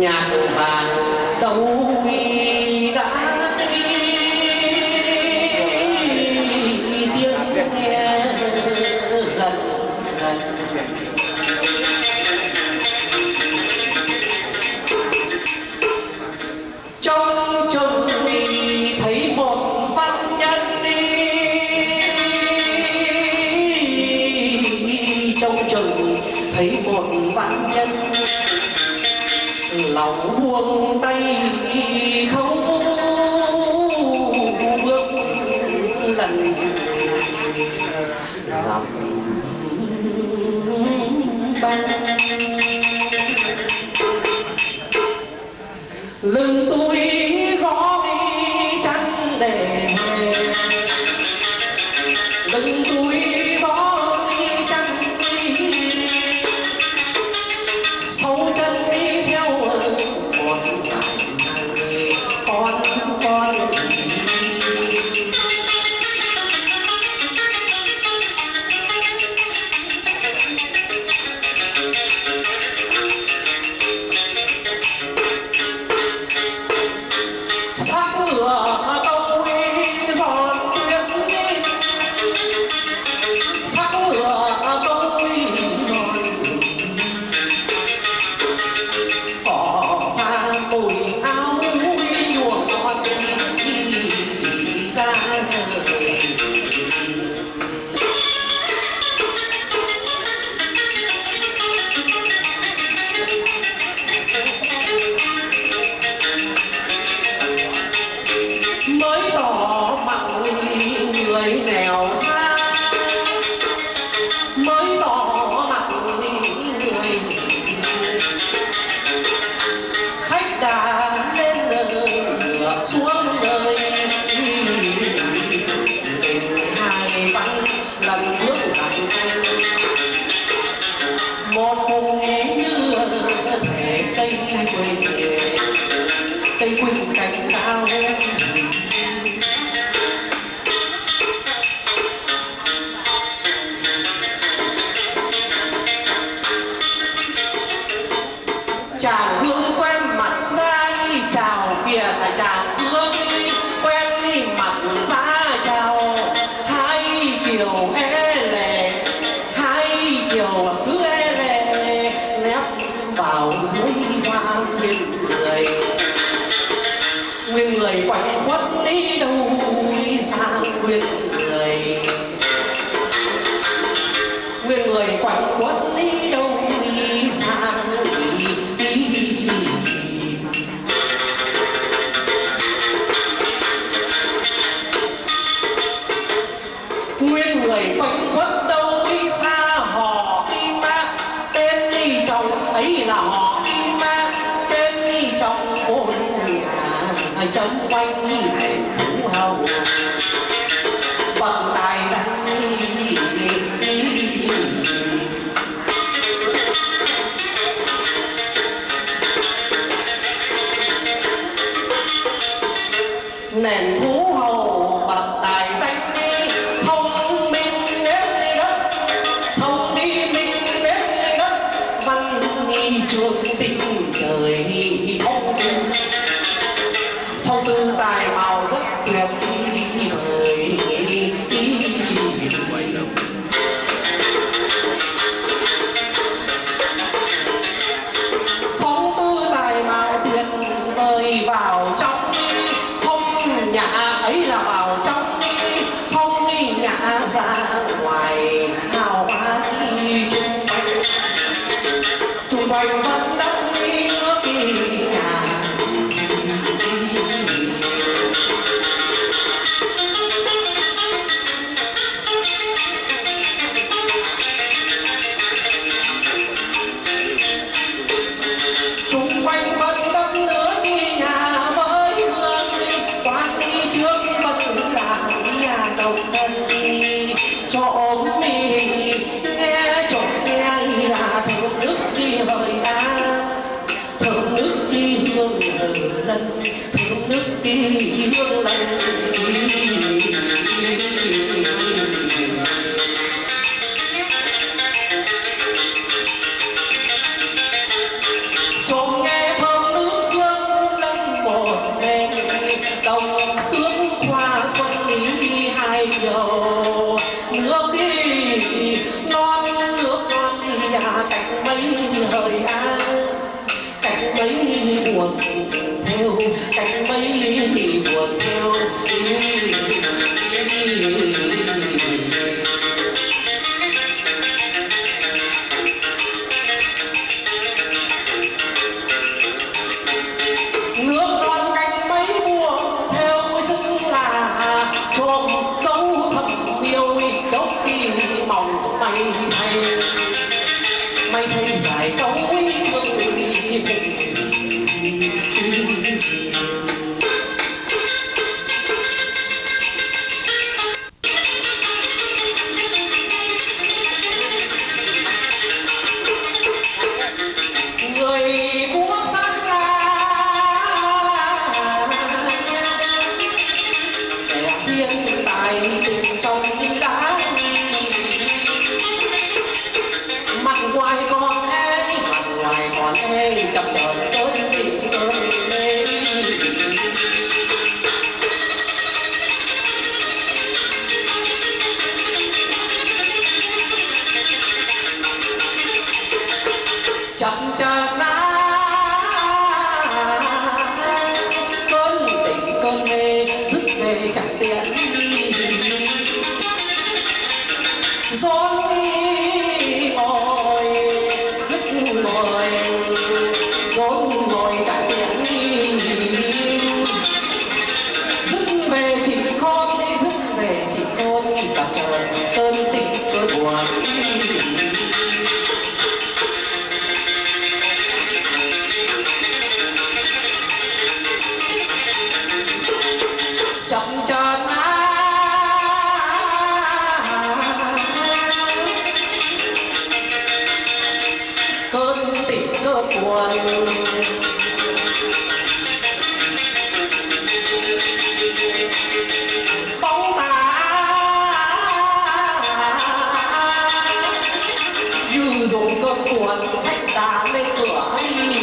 nhạc vàng đâu đã tiếng nghe lần lần trong chồng thấy một văn nhân đi trong chồng thấy một văn nhân lòng buông tay không bước lần dặm băng lưng tôi gió trắng để lưng tôi gió trắng sau chân đi theo một con con Tây Quỳnh cánh cao chàng hương quen mặt ra đi chào kìa là chàng hương quen đi mặt ra chào hai kiều e lệ hai kiều cứ e lệ nép vào dưới hoa nguyên người nguyên người quanh quất đi đâu đi xa nguyên người nguyên người quanh quất đi đâu đi xa nguyên người quanh quất đâu đi xa họ đi ma tên đi chồng ấy là họ đi ma tên đi chồng ôn nhà trong quanh đèn thú hầu bằng tài danh nền thú hầu bằng tài danh thông minh nếp đi đất thông minh nếp đi đất văn nghi trường tình trời thông minh phong tư tài màu rất tuyệt vời phong tư tài màu tuyệt vời vào trong không nhà ấy là vào trong không nhà ra ngoài hào hoa chung quanh chung quanh vẫn đất nước nhà chung quanh vẫn đất nước nhà với hương quán đi trước vẫn là nhà đồng thân cho ôm mi nghe trộm nghe là thơm nước đi hời đá thơm nước đi hương lần thơm nước đi hương lần trộm nghe thơm mây buồn theo cánh mây buồn theo nước non cánh mây buồn theo rất là trộm dấu thầm yêu chốc khi mong mây thay mây thay dài câu chập chờn cơn tình cơn mê chập chờn cơn tình cơn mê dứt về chẳng tiện gió đi ngồi dứt ngồi rốn ngồi cả tiếng đi dứt về chỉ con đi dứt về chỉ con cả trời cơn tình cơn buồn chậm chờn cơn tình cơn buồn bóng tà như dùng cơn buồn thách đá lên cửa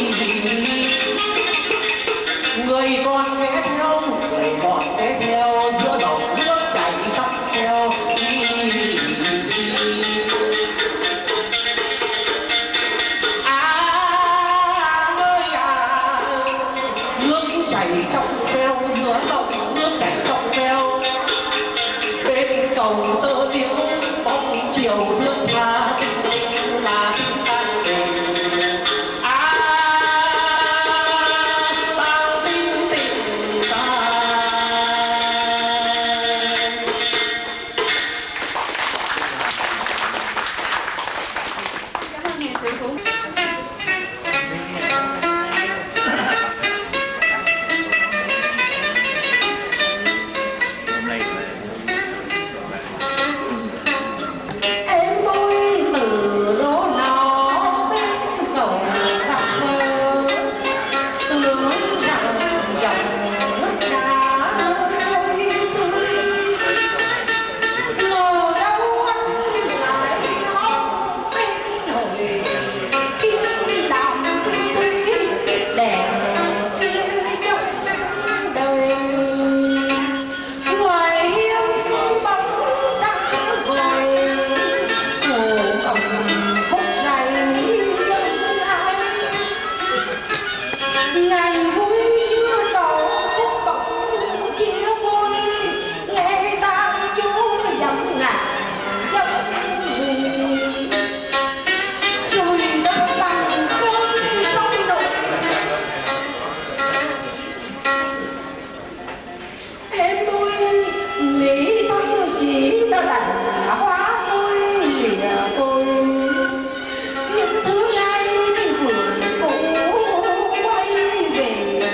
người con ghé theo người con ghé theo giữa dòng nước chảy dọc theo trong veo giữa dòng nước chảy trong veo bên cầu tơ liễu bóng chiều thước tha là chúng ta tình à bao tin tình ta. Cảm ơn nghệ sĩ Vũ. Những thứ ngay cái vườn cũ quay về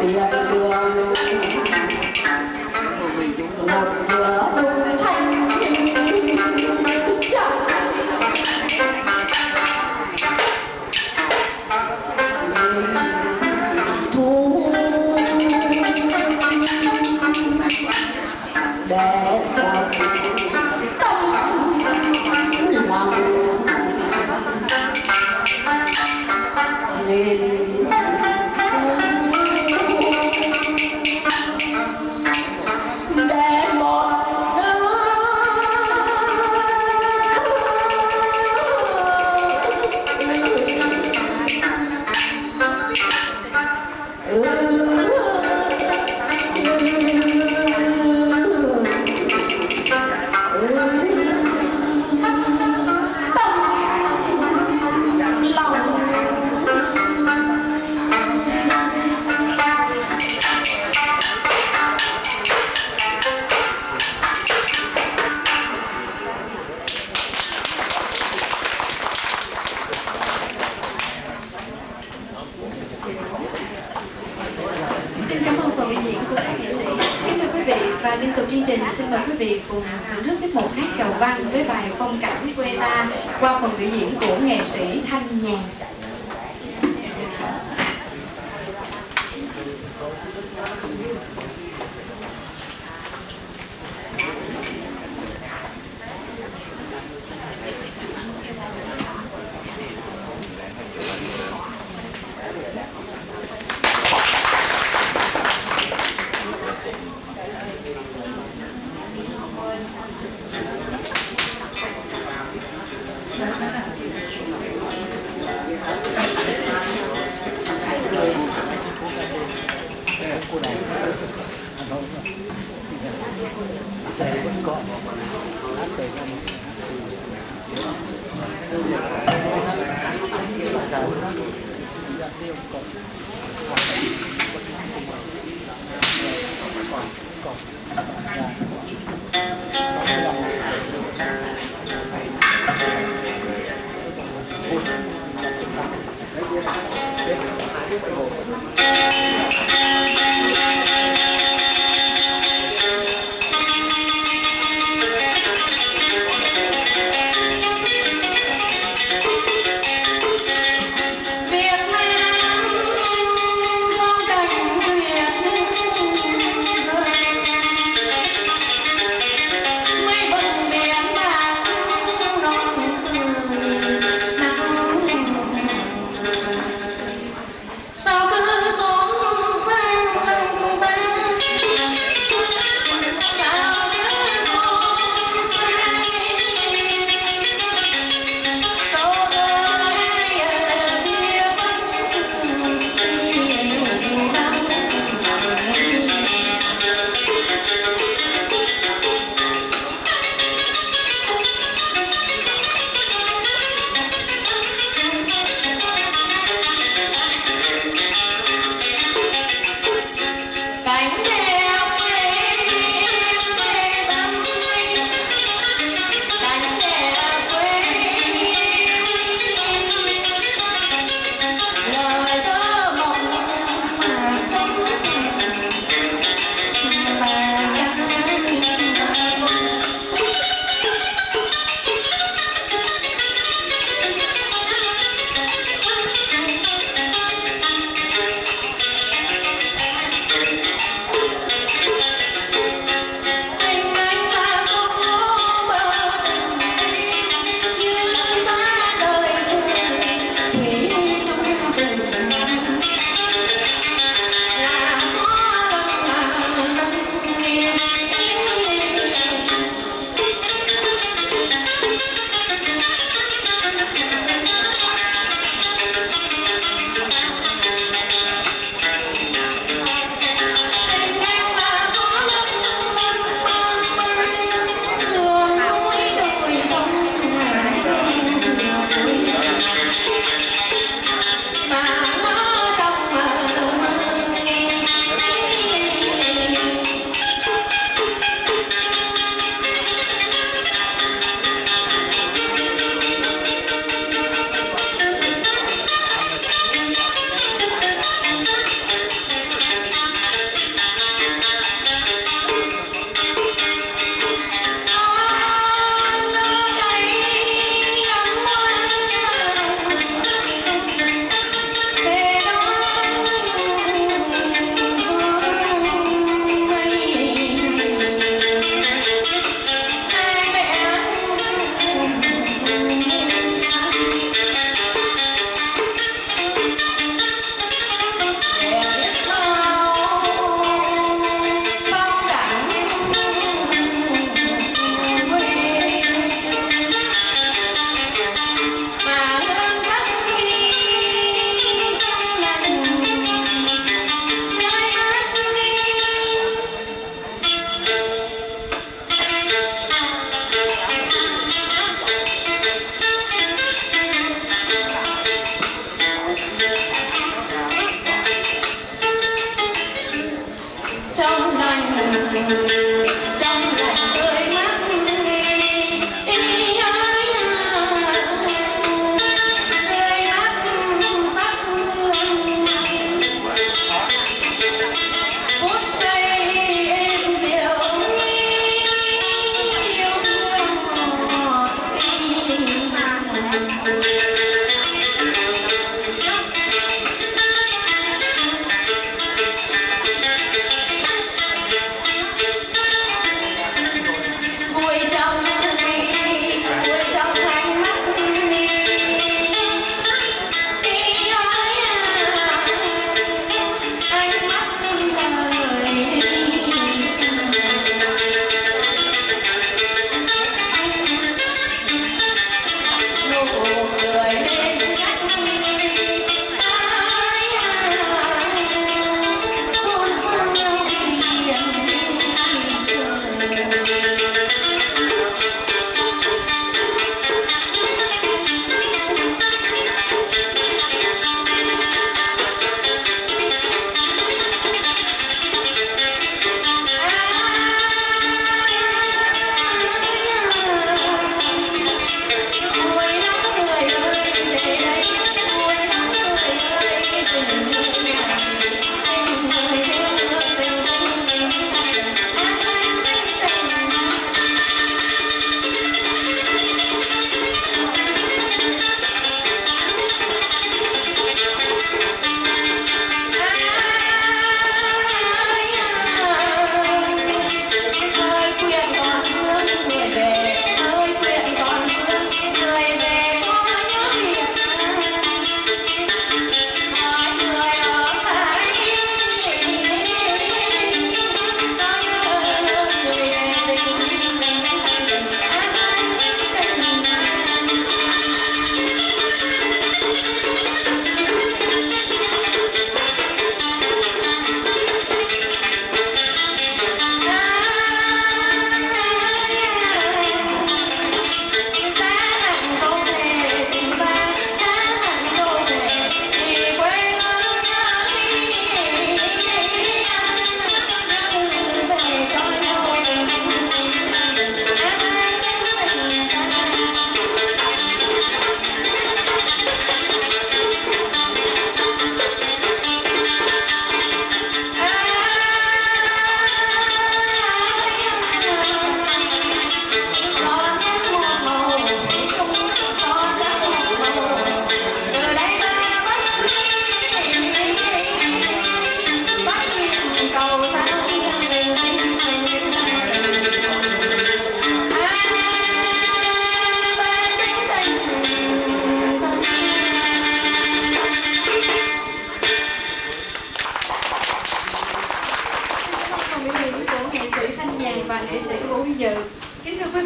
tiền đường ngập giữa đông thanh chẳng thu để một tâm lòng nên để một Xin cảm ơn phần biểu diễn của các nghệ sĩ. Kính thưa quý vị, và liên tục chương trình, xin mời quý vị cùng thưởng thức tiết mục hát chầu văn với bài Phong cảnh quê ta qua phần biểu diễn của nghệ sĩ Thanh Nhàn. sao cứ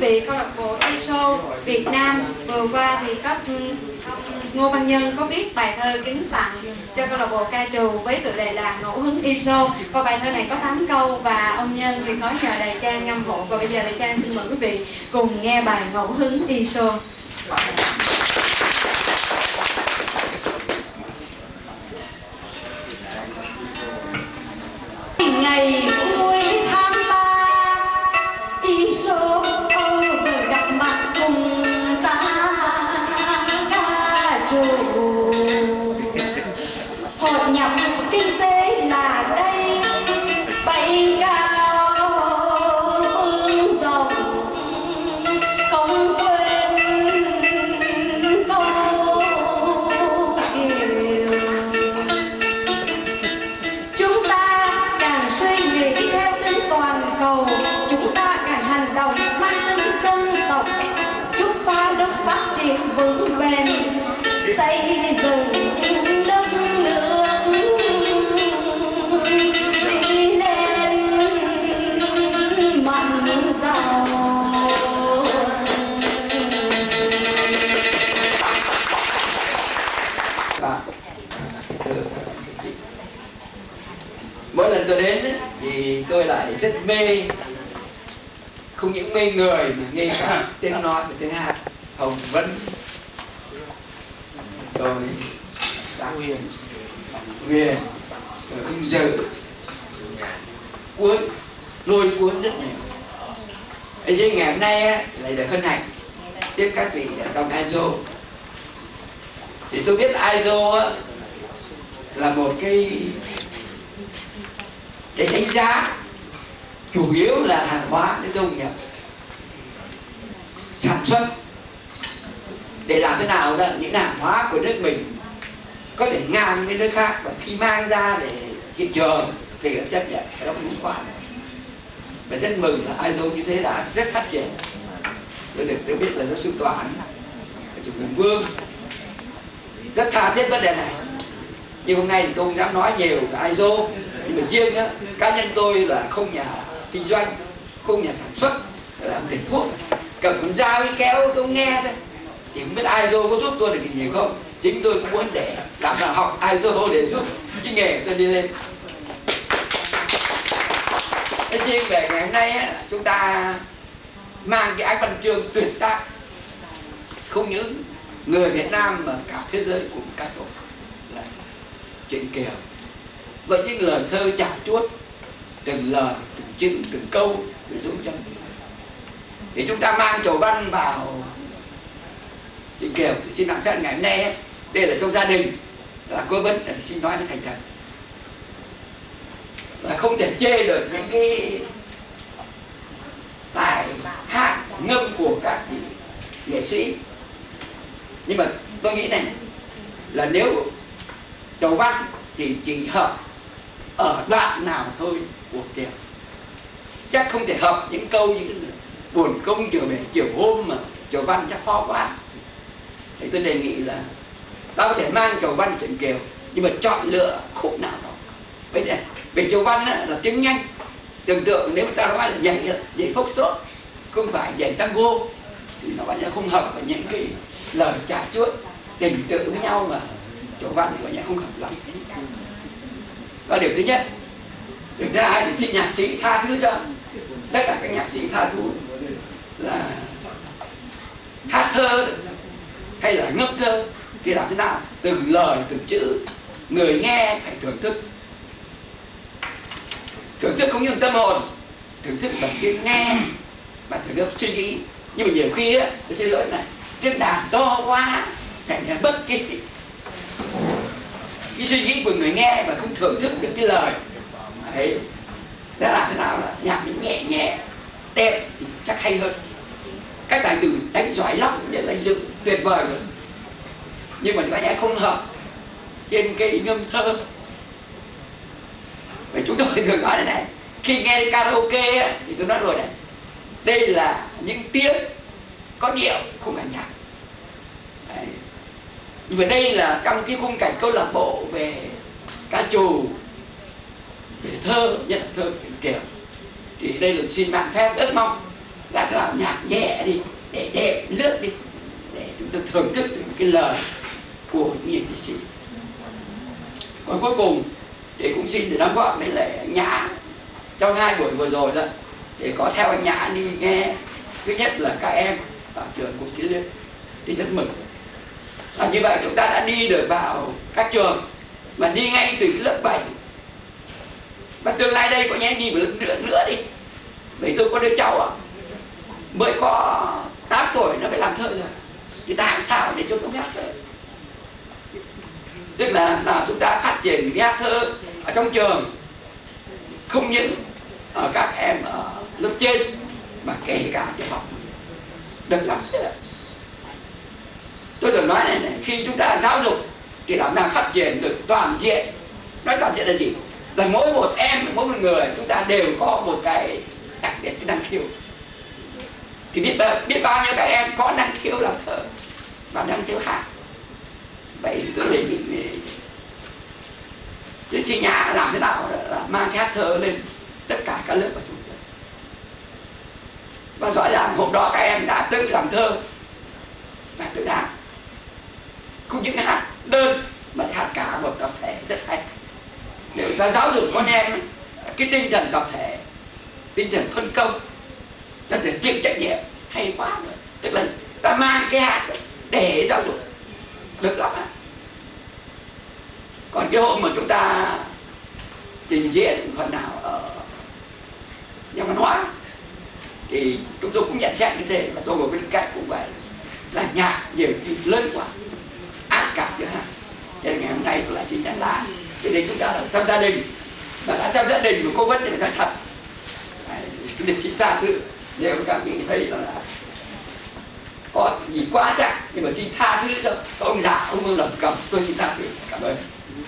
vị, câu lạc bộ i ét o Việt Nam vừa qua thì có Ngô Văn Nhân có viết bài thơ kính tặng cho câu lạc bộ ca trù với tựa đề là Ngẫu hứng i ét o, và bài thơ này có tám câu và ông Nhân thì có nhờ Đại Trang ngâm hộ. Và bây giờ Đại Trang xin mời quý vị cùng nghe bài Ngẫu hứng i ét o. Ngày cuối tháng ba, i ét o vừa gặp mặt cùng ta ca trù. Hội nhập kinh tế là đây, bay cao phương rộng, không quên câu kiều. Chúng ta càng suy nghĩ theo tính toàn cầu, chúng ta càng hành động mang tính dân tộc. Chúc ba nước phát triển vững bền, xây dựng đất nước đi lên mạnh giàu. Và mỗi lần tôi đến ấy, thì tôi lại rất mê, không những mê người mà mê cả tiếng nói và tiếng hát, hồng vấn rồi Đá Huyền, Huyền, rồi Ưng Dự, cuốn, lôi cuốn rất nhiều. Ở dưới ngày hôm nay á, lại được hân hạnh tiếp các vị ở trong i ét o. Thì tôi biết i ét o á, là một cái để đánh giá chủ yếu là hàng hóa đến công nghiệp sản xuất, để làm thế nào đó những hàng hóa của nước mình có thể ngang với nước khác, và khi mang ra để thị trường thì nó chấp nhận cái đó đúng khoản. Và rất mừng là i ét o như thế đã rất phát triển. Tôi được tôi biết là giáo sư Toán ở chủ Hùng Vương rất tha thiết vấn đề này, nhưng hôm nay thì tôi không dám nói nhiều về i ét o. Nhưng mà riêng đó, cá nhân tôi là không nhà kinh doanh, không nhà sản xuất, làm tiền thuốc, cầm con dao với kéo tôi nghe thôi, thì không biết i ét o có giúp tôi được gì nhiều không. Chính tôi cũng muốn để làm là học i ét o để giúp cái nghề của tôi đi lên. Thế riêng về ngày hôm nay á, chúng ta mang cái ánh văn chương tuyệt tác, không những người Việt Nam mà cả thế giới cũng ca tụng là Truyện Kiều với những người thơ chảo chuốt từng lời, từng chữ, từng câu, từng dấu chân. Thì chúng ta mang chầu văn vào Truyện Kiều thì xin làm phép ngày hôm nay ấy, đây là trong gia đình là cố vấn, để xin nói nó thành thật, và không thể chê được những cái bài hát ngâm của các vị nghệ sĩ. Nhưng mà tôi nghĩ này là nếu chầu văn thì chỉ hợp ở đoạn nào thôi của Kiều, chắc không thể hợp những câu những buồn công trở về chiều hôm mà chầu văn chắc khó quá. Thì tôi đề nghị là ta có thể mang chầu văn Truyện Kiều, nhưng mà chọn lựa khúc nào đó. Bây giờ về chầu văn á, là tiếng nhanh, tưởng tượng nếu ta nói là nhảy nhảy phốc sốt, không phải nhảy tango, thì nó vẫn không hợp với những cái lời chả chuốt tình tự với nhau, mà chầu văn thì có không hợp lắm. Đó điều thứ nhất. Điều thứ hai thì xin nhạc sĩ tha thứ cho tất cả các nhạc sĩ tha thứ là hát thơ hay là ngâm thơ thì làm thế nào từng lời từng chữ người nghe phải thưởng thức, thưởng thức không những tâm hồn, thưởng thức bằng tiếng nghe và thưởng thức suy nghĩ. Nhưng mà nhiều khi á, tôi xin lỗi này, tiếng đàn to quá thành ra bất kỳ cái suy nghĩ của người nghe mà không thưởng thức được cái lời đấy. Đã làm thế nào là nhạc nhẹ nhẹ đẹp thì chắc hay hơn. Các tài tử đánh giỏi lắm, nhận lãnh dự tuyệt vời rồi, nhưng mà có lẽ không hợp trên cái ngâm thơ. Vậy chúng tôi thường nói thế này, khi nghe karaoke ấy, thì tôi nói rồi này, đây là những tiếng có điệu không phải nhạc. Đấy. Nhưng mà đây là trong cái khung cảnh câu lạc bộ về ca trù, về thơ, nhận thơ Truyện Kiều, thì đây là xin bạn phép ước mong là làm nhạc nhẹ đi, để đẹp lướt đi, để chúng tôi thưởng thức được cái lời của những nghệ sĩ. Còn cuối cùng thì cũng xin để đóng góp với lại Nhã trong hai buổi vừa rồi đó, để có theo anh Nhã đi nghe. Thứ nhất là các em vào trường của Sĩ Liên thì rất mừng. Và như vậy chúng ta đã đi được vào các trường, mà đi ngay từ lớp bảy. Và tương lai đây có nhé đi một lớp nữa, nữa đi. Bởi tôi có đứa cháu à, mới có tám tuổi nó phải làm thơ rồi, thì ta làm sao để cho nó hát thơ? Tức là là chúng ta phát triển cái hát thơ ở trong trường, không những ở các em ở lớp trên mà kể cả tiểu học được lắm. Tôi thường nói này, này khi chúng ta giáo dục thì làm nào phát triển được toàn diện. Nói toàn diện là gì? Là mỗi một em, mỗi một người chúng ta đều có một cái đặc biệt, cái năng khiếu. Thì biết biết bao nhiêu các em có năng khiếu làm thơ và năng khiếu hát. Vậy tôi đề nghị tiến sĩ Nhã làm thế nào là mang cái hát thơ lên tất cả các lớp của chúng ta. Và rõ ràng hôm đó các em đã tự làm thơ và tự hát, không những hát đơn mà hát cả một tập thể rất hay. Nếu ta giáo dục con em cái tinh thần tập thể, tinh thần phân công, tinh thần chịu trách nhiệm hay quá rồi. Tức là ta mang cái hát để giáo dục được lắm. Còn cái hôm mà chúng ta trình diễn phần nào ở nhà văn hóa thì chúng tôi cũng nhận xét như thế, và tôi ngồi bên cạnh cũng vậy, là nhạc nhiều khi lớn quá, ác cảm chứ ha. Cho nên ngày hôm nay tôi lại xin nhận lại, cho nên chúng ta là trong gia đình, và đã trong gia đình của cô Vân thì phải nói thật, để chị tha thứ nếu các vị thấy là có gì quá chắc, nhưng mà xin tha thứ cho ông già ông Vương Lập Cầm, tôi xin tha thứ. Cảm ơn.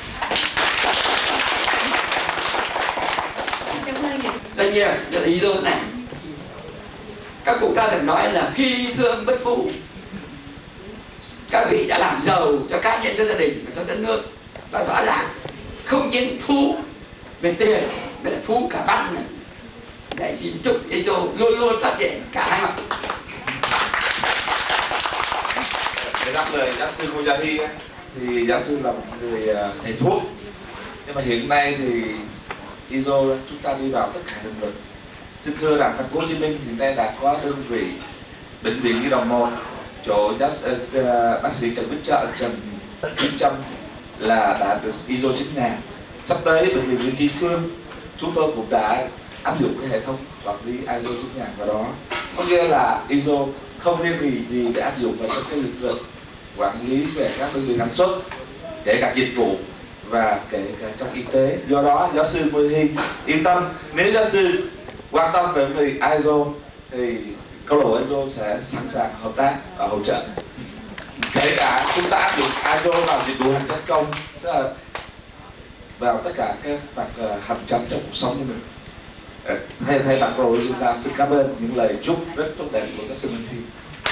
Cảm ơn ạ. Tất nhiên, rất là ý tôi này. Các cụ ta thường nói là phi thương bất phú. Các vị đã làm giàu cho cá nhân, cho gia đình và cho đất nước. Và rõ ràng không những phú về tiền, mà là phú cả văn này. Để xin chúc Ê Dô luôn luôn phát triển cả hai mặt. Để đáp lời giáo sư Ngô Gia Hy ấy, thì giáo sư là một người thầy thuốc, nhưng mà hiện nay thì i ét ô chúng ta đi vào tất cả lĩnh vực. Xin thưa rằng thành phố Hồ Chí Minh hiện nay đã có đơn vị bệnh viện Nhi đồng một, chỗ giáo sư, uh, bác sĩ Trần Bích Trợ, Trần Bích Trâm là đã được i ét ô chín ngàn. Sắp tới bệnh viện Nguyễn Tri Phương chúng tôi cũng đã áp dụng cái hệ thống quản lý i ét ô chín ngàn vào đó. Có nghĩa là i ét ô không riêng gì gì để áp dụng vào trong cái lĩnh vực quản lý về các đơn vị sản xuất, kể cả dịch vụ và kể cả trong y tế. Do đó giáo sư Ngô Gia Hy yên tâm, nếu giáo sư quan tâm về vấn đề i ét ô thì câu lạc bộ i ét ô sẽ sẵn sàng hợp tác và hỗ trợ. Kể cả chúng ta áp dụng i ét ô vào dịch vụ hành chính công, tức là vào tất cả các mặt hành chính trong cuộc sống của mình. Thay thay mặt câu lạc bộ Việt Nam xin cảm ơn những lời chúc rất tốt đẹp của các sư Minh Thi.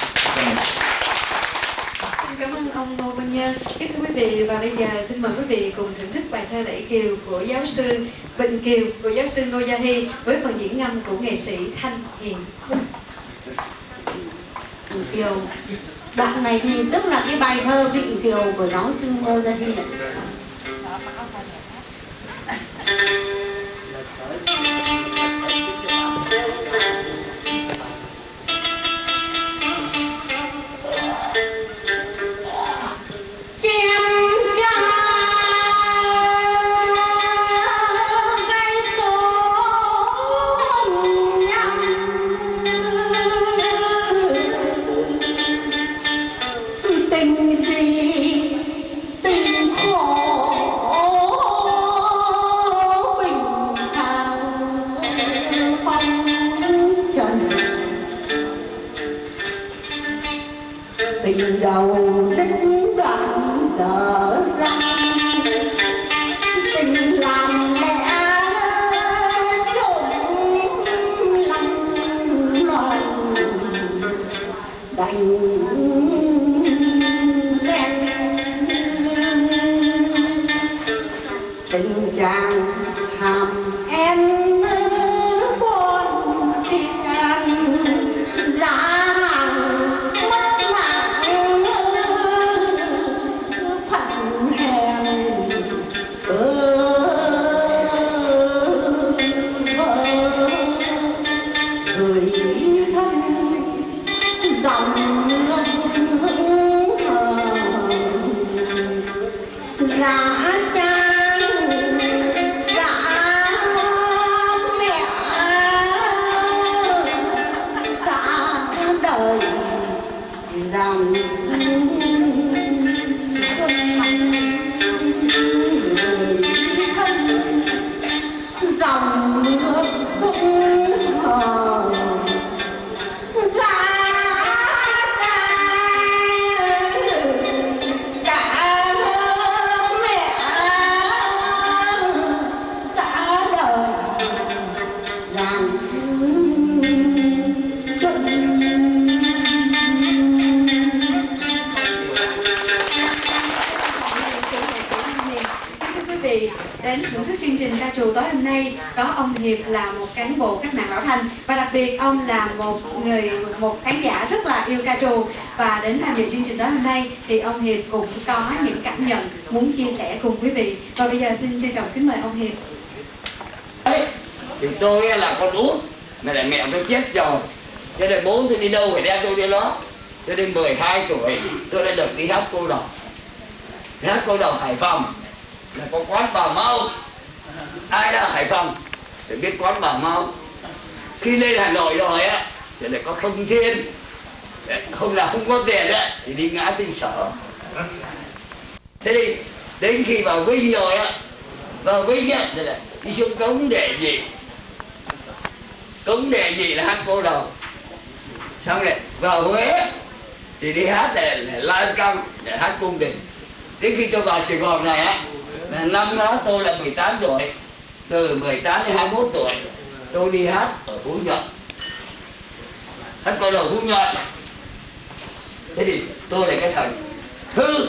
Xin cảm ơn ông Ngô Văn Nhân. Kính thưa quý vị, và bây giờ xin mời quý vị cùng thưởng thức bài thơ Đẩy Kiều của giáo sư Bình Kiều, của giáo sư Ngô Gia Hy với phần diễn ngâm của nghệ sĩ Thanh Hiền. Vịnh Kiều, đoạn này thì tức là cái bài thơ Vịnh Kiều của giáo sư Ngô Gia Hy. Tình đầu đứt đoạn dở dang, tình làm lẽ trộm lăng loạn, đành ghen tình chàng hàm em con thiên đến thưởng thức chương trình ca trù tối hôm nay có ông Hiệp là một cán bộ cách mạng Bảo Thanh, và đặc biệt ông là một người một khán giả rất là yêu ca trù, và đến tham dự chương trình đó hôm nay thì ông Hiệp cũng có những cảm nhận muốn chia sẻ cùng quý vị. Và bây giờ xin trân trọng kính mời ông Hiệp. Đấy, thì tôi là con út, mà là mẹ tôi chết rồi, cho nên bố tôi đi đâu phải đem tôi đi đó. Cho nên mười hai tuổi tôi đã được đi hát cô độc. Hát cô độc Hải Phòng là có quán Bà Mau. Ai đã ở Hải Phòng để biết quán Bà Mau. Khi lên Hà Nội rồi á thì lại có Không Thiên. Hôm nào không có tiền á thì đi ngã tư Sở. Thế thì đến khi vào Vinh rồi á, vào Vinh á thì lại đi xuống Cống Đệ Nhị. Cống Đệ Nhị là hát cô độc. Xong rồi vào Huế thì đi hát để, để Lan Công, để hát cung đình. Đến khi tôi vào Sài Gòn này á, là năm đó tôi là mười tám tuổi, từ mười tám đến hai mươi mốt tuổi tôi đi hát ở Phú Nhuận, hát cô độc Phú Nhuận. Thế thì tôi là cái thần thư.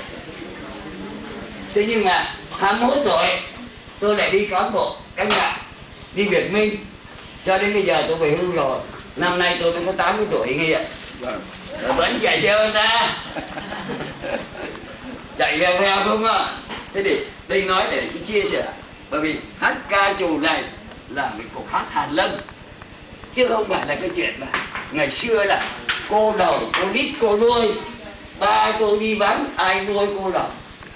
Thế nhưng mà hai mươi mốt tuổi tôi lại đi cán bộ cách mạng, đi Việt Minh, cho đến bây giờ tôi về hưu rồi. Năm nay tôi mới có tám mươi tuổi nghe ạ. Vẫn chạy xe Honda, chạy vèo vèo không ạ. Thế thì đây nói để chia sẻ, bởi vì hát ca trù này là một cuộc hát Hàn Lâm, chứ không phải là cái chuyện là ngày xưa là cô đầu, cô đít, cô nuôi, ba cô đi vắng, ai nuôi cô đầu.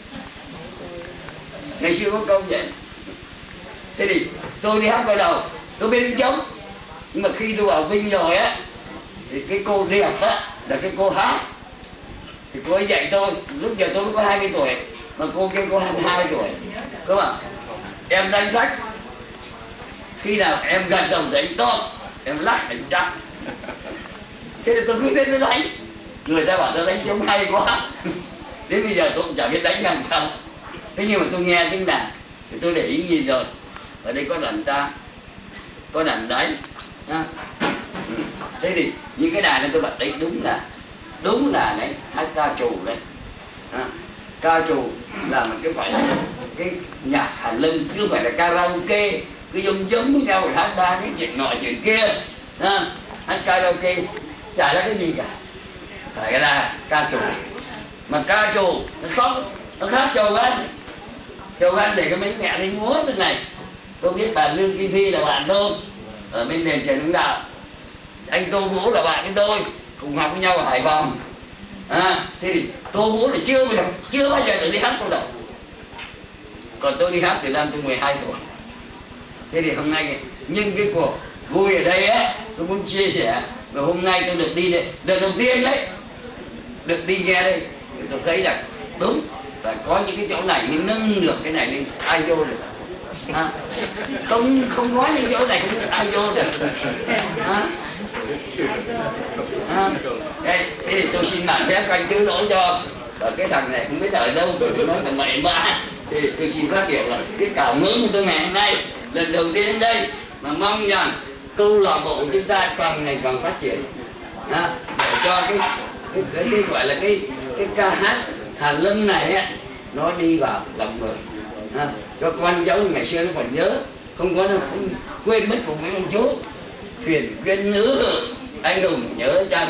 Ngày xưa có câu vậy. Thế thì tôi đi hát cô đầu, tôi biết đánh trống. Nhưng mà khi tôi vào Vinh rồi á, thì cái cô Điệp á, là cái cô hát, thì cô ấy dạy tôi. Lúc giờ tôi mới có hai mươi tuổi, mà cô kia có hai mươi hai tuổi. Các bạn, em đánh rách, khi nào em gần đồng đánh tốt, em lắc đánh chắc. Thế thì tôi cứ thế tôi đánh. Người ta bảo tôi đánh trống hay quá. Đến bây giờ tôi cũng chả biết đánh làm sao. Thế nhưng mà tôi nghe tiếng đàn thì tôi để ý nhìn rồi. Ở đây có đàn ta, có đàn đáy. À. Thế thì những cái đàn này tôi bật đấy đúng là đúng là đấy hát ca trù đấy. À. Ca trù là một cái phải là cái nhạc Hàn Lâm, chứ không phải là karaoke cứ giống giống với nhau, hát ba cái chuyện nọ chuyện kia. À. Hát karaoke chả là cái gì cả, phải là ca trù. Mà ca trù nó khác, nó khác Chầu Văn. Chầu Văn để cái mấy mẹ lên múa thế này. Tôi biết bà Lương Kim Phi là bạn tôi ở bên đền Trần Hưng Đạo, anh Tô Vũ là bạn với tôi cùng học với nhau ở Hải Phòng. À, thế thì Tô Vũ là chưa chưa bao giờ được đi hát cô độc, còn tôi đi hát từ năm tôi mười hai tuổi. Thế thì hôm nay nhân cái cuộc vui ở đây á, tôi muốn chia sẻ. Và hôm nay tôi được đi đây, lần đầu tiên đấy được đi nghe đây, tôi thấy là đúng, và có những cái chỗ này mới nâng được cái này lên, ai vô được. À, không không có những chỗ này không ai vô được. À, à, đây, thế thì tôi xin mạn phép các anh thứ lỗi cho. Và cái thằng này không biết ở đâu, tôi nói là mẹ ba. Thì tôi xin phát biểu là cái cảm hứng của tôi ngày hôm nay lần đầu tiên đến đây, mà mong rằng câu lạc bộ của chúng ta càng ngày càng phát triển. À, để cho cái cái, cái cái gọi là cái cái ca hát Hàn Lâm này á, nó đi vào lòng người. À, cho con cháu ngày xưa nó còn nhớ, không có nó không quên mất cùng với ông chú. Thuyền viên nữ anh hùng nhớ chăng?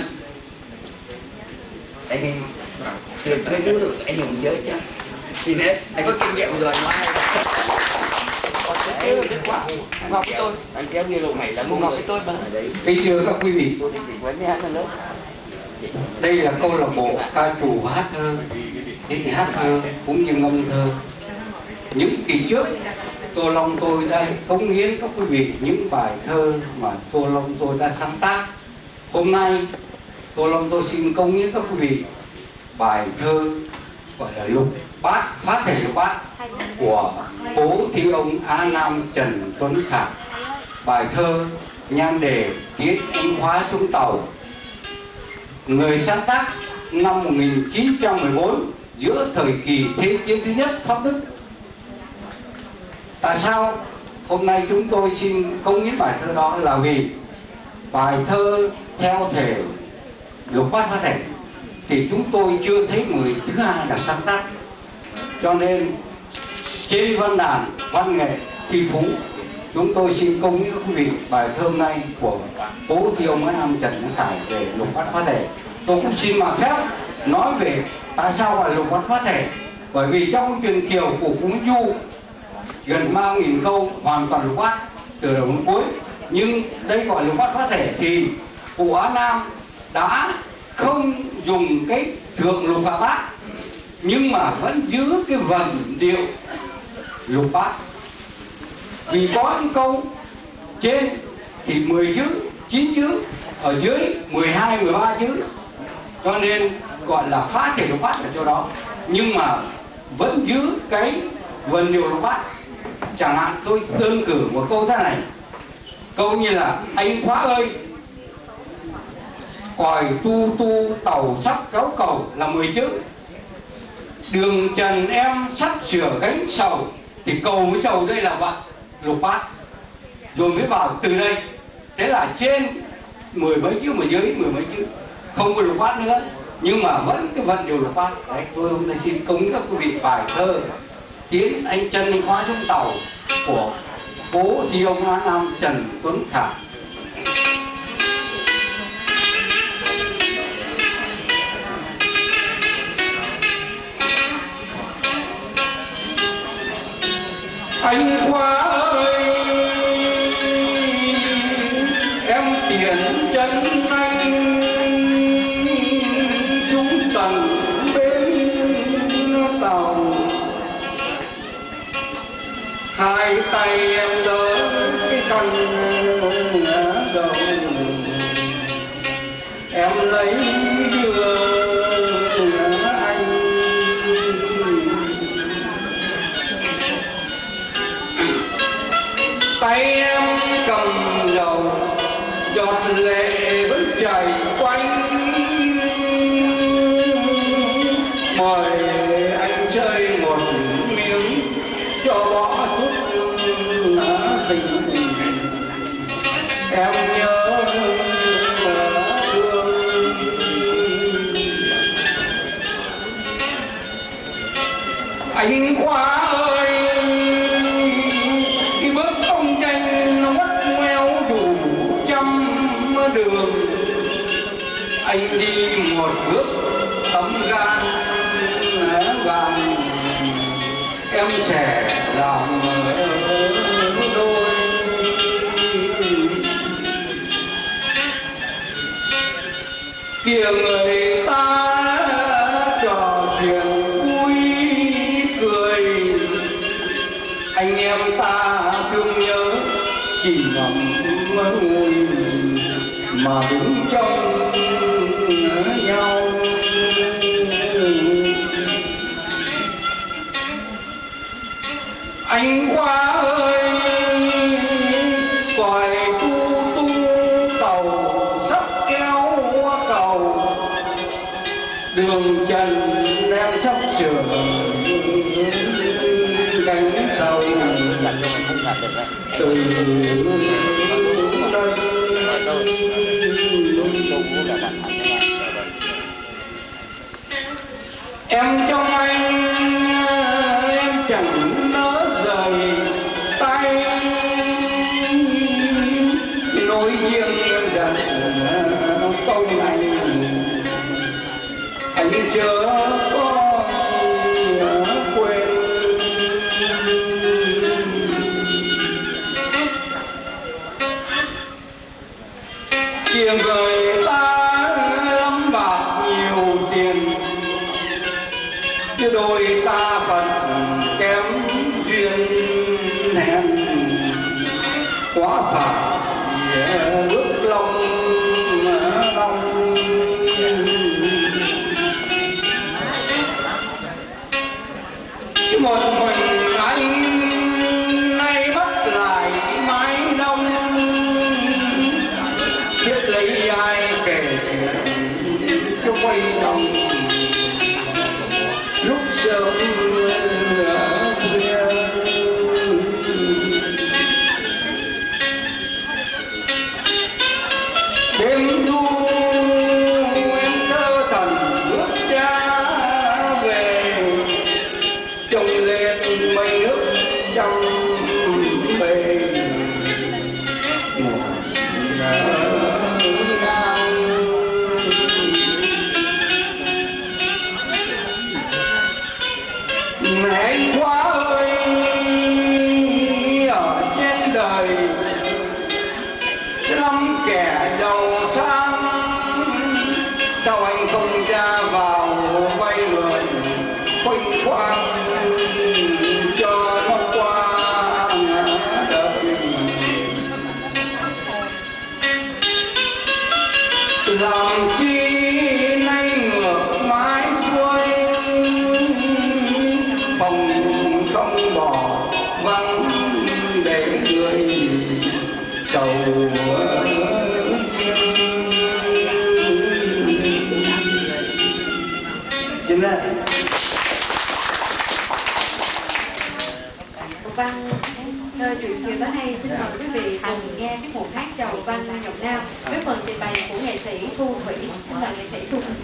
Anh thuyền viên nữ anh hùng nhớ chăng? Xin hết, anh có kinh nghiệm rồi nói hay là còn cái kéo rất quá. Anh học với tôi, anh kéo như lồng này là không học với tôi mà. Kính thưa các quý vị, tôi đi chỉ quán với hát lớp. đây là câu lạc bộ ca trù và hát thơ. Thế thì hát thơ cũng như ngâm thơ. Những kỳ trước Tô Long tôi đã cống hiến các quý vị những bài thơ mà Tô Long tôi đã sáng tác. Hôm nay Tô Long tôi xin cống hiến các quý vị bài thơ gọi là Lục Bát, phát thể Lục Bát của cố thi ông Á Nam Trần Tuấn Khải. Bài thơ nhan đề Tiết Anh Hóa Trung Tàu. Người sáng tác năm một nghìn chín trăm mười bốn, giữa thời kỳ Thế chiến thứ nhất Pháp Đức. Tại sao hôm nay chúng tôi xin cống hiến bài thơ đó? Là vì bài thơ theo thể Lục Bát phát thể thì chúng tôi chưa thấy người thứ hai là sáng tác, cho nên trên văn đàn văn nghệ thi phú. Chúng tôi xin công với các quý vị bài thơ hôm nay của cố thi ông Nam Trần Đức Khải về lục bát phá thể. Tôi cũng xin mà phép nói về tại sao gọi là lục bát phá thể. Bởi vì trong truyền kiều của Cúng Du gần ba nghìn câu hoàn toàn lục bát từ đầu đến cuối, nhưng đây gọi lục bát phá thể thì cụ Á Nam đã không dùng cái thượng lục hạ bát nhưng mà vẫn giữ cái vần điệu lục bát. Vì có những câu trên thì mười chữ, chín chữ, ở dưới mười hai, mười ba chữ, cho nên gọi là phá thể lục bát ở chỗ đó, nhưng mà vẫn giữ cái vần điệu lục bát. Chẳng hạn tôi đơn cử một câu thế này, câu như là anh khóa ơi, còi tu tu tàu sắp kéo cầu là mười chữ. Đường trần em sắp sửa gánh sầu, thì cầu với sầu đây là vạn lục bát, rồi mới vào từ đây. Thế là trên mười mấy chữ mà dưới mười mấy chữ, không có lục bát nữa, nhưng mà vẫn cái vận điều lục bát. Đấy, tôi hôm nay xin cống các quý vị bài thơ Tiến anh chân anh khóa trong tàu của cố thi ông Á Nam Trần Tuấn Khải. Anh khóa ơi, em tiền chân anh xuống tầng bến tàu, hai tay em đỡ cái căn đầu, em lấy đưa anh. Tay em cầm đầu, giọt lệ vẫn chảy quanh, mời anh chơi một miếng cho bỏ chút tình. Em nhớ thương anh Khoa ơi, đi bước không nhanh nó mất ngoeo đủ trăm đường. Anh đi một bước tấm gan vàng, em sẽ làm đôi. Kìa người ta trò chuyện vui cười, anh em ta thương nhớ chỉ ngậm ngùi mà đứng trong nhau. Anh Khoa ơi, còi tu tu tàu sắp kéo cầu, đường trần em sắp sửa gánh sầu. Từ đây em trong anh em chẳng nỡ rời tay, nỗi riêng em dần công anh anh chớ có quên. Kìa người ta lắm bạc nhiều tiền, chứ đôi ta phận kém duyên hẹn, quá phải bước lòng lòng. Chứ một mình anh nay bắt lại mái đông, biết lấy ai kể cho quay lòng. Lúc sớm khuya lắm kẻ giàu sang, sao anh không ra vào vay người khuynh quang cho nó qua đời. Làm chi nay ngược mái xuôi, phòng không bỏ vắng để người sầu. Xin lỗi. Văn thơ truyện kiều tới đây xin mời quý vị cùng nghe cái mục hát chầu văn giọng nam với phần trình bày của nghệ sĩ Thu Thủy. Xin mời nghệ sĩ Thu Thủy.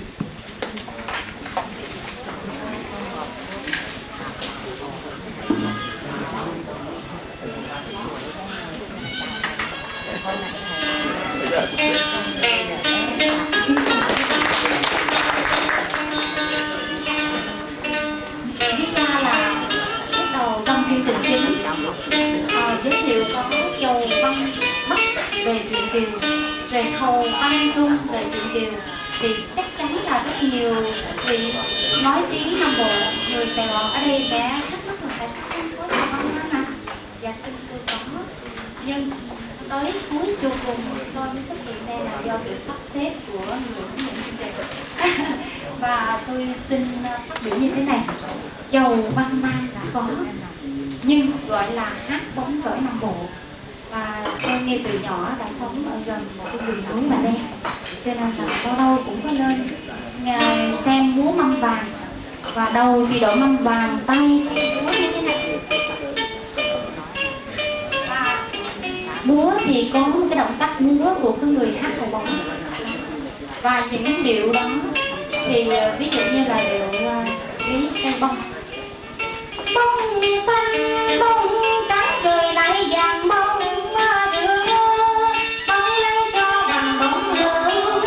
À, giới thiệu có Chầu Văn Bắc về truyện kiều, rồi Hầu Văn Trung về truyện kiều, thì chắc chắn là rất nhiều vị nói tiếng Nam Bộ, người Sài Gòn ở đây sẽ thắc mắc là tại sao không có Chầu Văn Bắc à? Dạ xin tôi có, nhưng tới cuối chương cùng tôi mới xuất hiện đây là do sự sắp xếp của người huấn luyện chương trình. Và tôi xin phát biểu như thế này: Chầu Văn Nam đã có, nhưng gọi là hát bóng rỗi Nam Bộ. Và tôi ngay từ nhỏ đã sống ở gần một cái vùng núi Bà Đen, cho nên là đâu đâu cũng có lên xem múa mâm vàng, và đầu thì đội mâm vàng, tay múa như thế này. Và múa thì có một cái động tác múa của cái người hát hầu bóng, và những điệu đó thì ví dụ như là điệu Lý Cây Bông, bông xanh bông trắng đời lại vàng bông đưa, bông lấy cho bằng bông đưa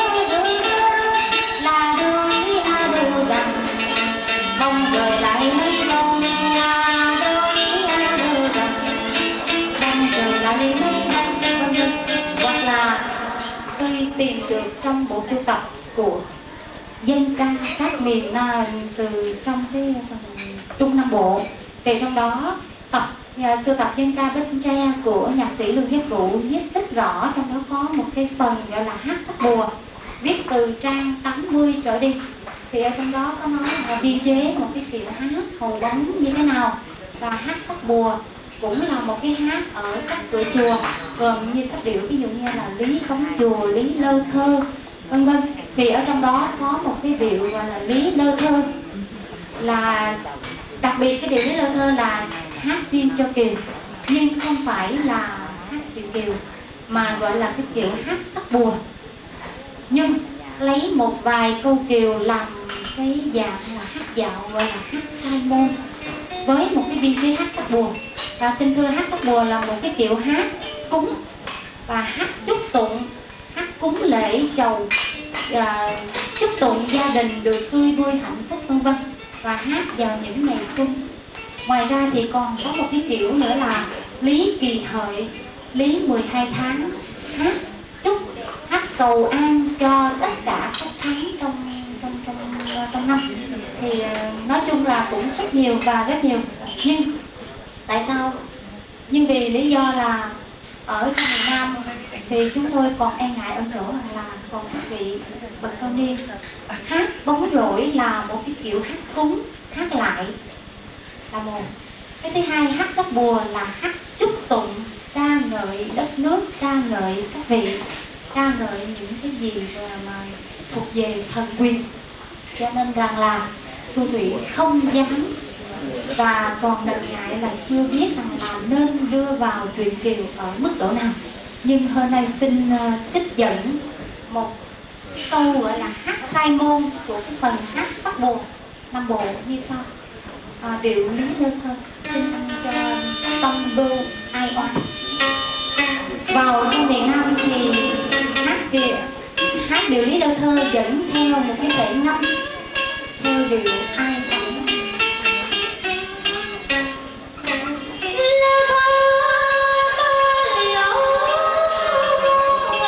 là đôi a đôi rằng bông trời lại mấy bông là đôi a đôi rằng bông trời lại mấy bông, vân vân. Hoặc là tôi tìm được trong bộ sưu tập của dân ca các miền từ trong cái Trung Nam Bộ, thì trong đó tập nhà sưu tập dân ca Bến Tre của nhạc sĩ Lương Giác Cụ viết rất rõ, trong đó có một cái phần gọi là hát sắc bùa, viết từ trang tám mươi trở đi, thì ở trong đó có nói là biên chế một cái kiểu hát hầu bóng như thế nào, và hát sắc bùa cũng là một cái hát ở các cửa chùa, gồm như các điệu ví dụ như là Lý Cống Chùa, Lý Lơ Thơ, vân vân. Thì ở trong đó có một cái điệu gọi là Lý Lơ Thơ, là đặc biệt cái điệu Lý Lơ Thơ là hát riêng cho kiều, nhưng không phải là hát truyện kiều, mà gọi là cái kiểu hát sắc bùa, nhưng lấy một vài câu kiều làm cái dạng là hát dạo, gọi là hát khai môn với một cái biên chế hát sắc bùa. Và xin thưa, hát sắc bùa là một cái kiểu hát cúng và hát chúc tụng, hát cúng lễ chầu, và chúc tụng gia đình được tươi vui hạnh phúc, vân vân, và hát vào những ngày xuân. Ngoài ra thì còn có một cái kiểu nữa là Lý Kỳ Hợi, Lý mười hai tháng, hát chúc, hát cầu an cho tất cả các tháng trong trong trong trong năm. Thì nói chung là cũng rất nhiều và rất nhiều. Nhưng tại sao? Nhưng vì lý do là ở trong miền Nam thì chúng tôi còn e ngại ở chỗ là còn các vị bậc cao niên. Hát bóng rỗi là một cái kiểu hát cúng, hát lại là một. Cái thứ hai, hát sắc bùa là hát chúc tụng, ca ngợi đất nước, ca ngợi các vị, ca ngợi những cái gì mà thuộc về thần quyền. Cho nên rằng là Thu Thủy không dám và còn đần ngại là chưa biết rằng là nên đưa vào truyện kiều ở mức độ nào. Nhưng hôm nay xin uh, trích dẫn một câu gọi là hát khai môn của cái phần hát sắc bùa Nam Bộ như sau. À, điệu Lý Lơ Thơ xin cho tâm bưu ai oan. Vào trong miền Nam thì hát kia hát điệu Lý Lơ Thơ dẫn theo một cái thể ngâm theo điệu ai oan. Hãy subscribe cho kênh Ghiền Mì Gõ để không bỏ lỡ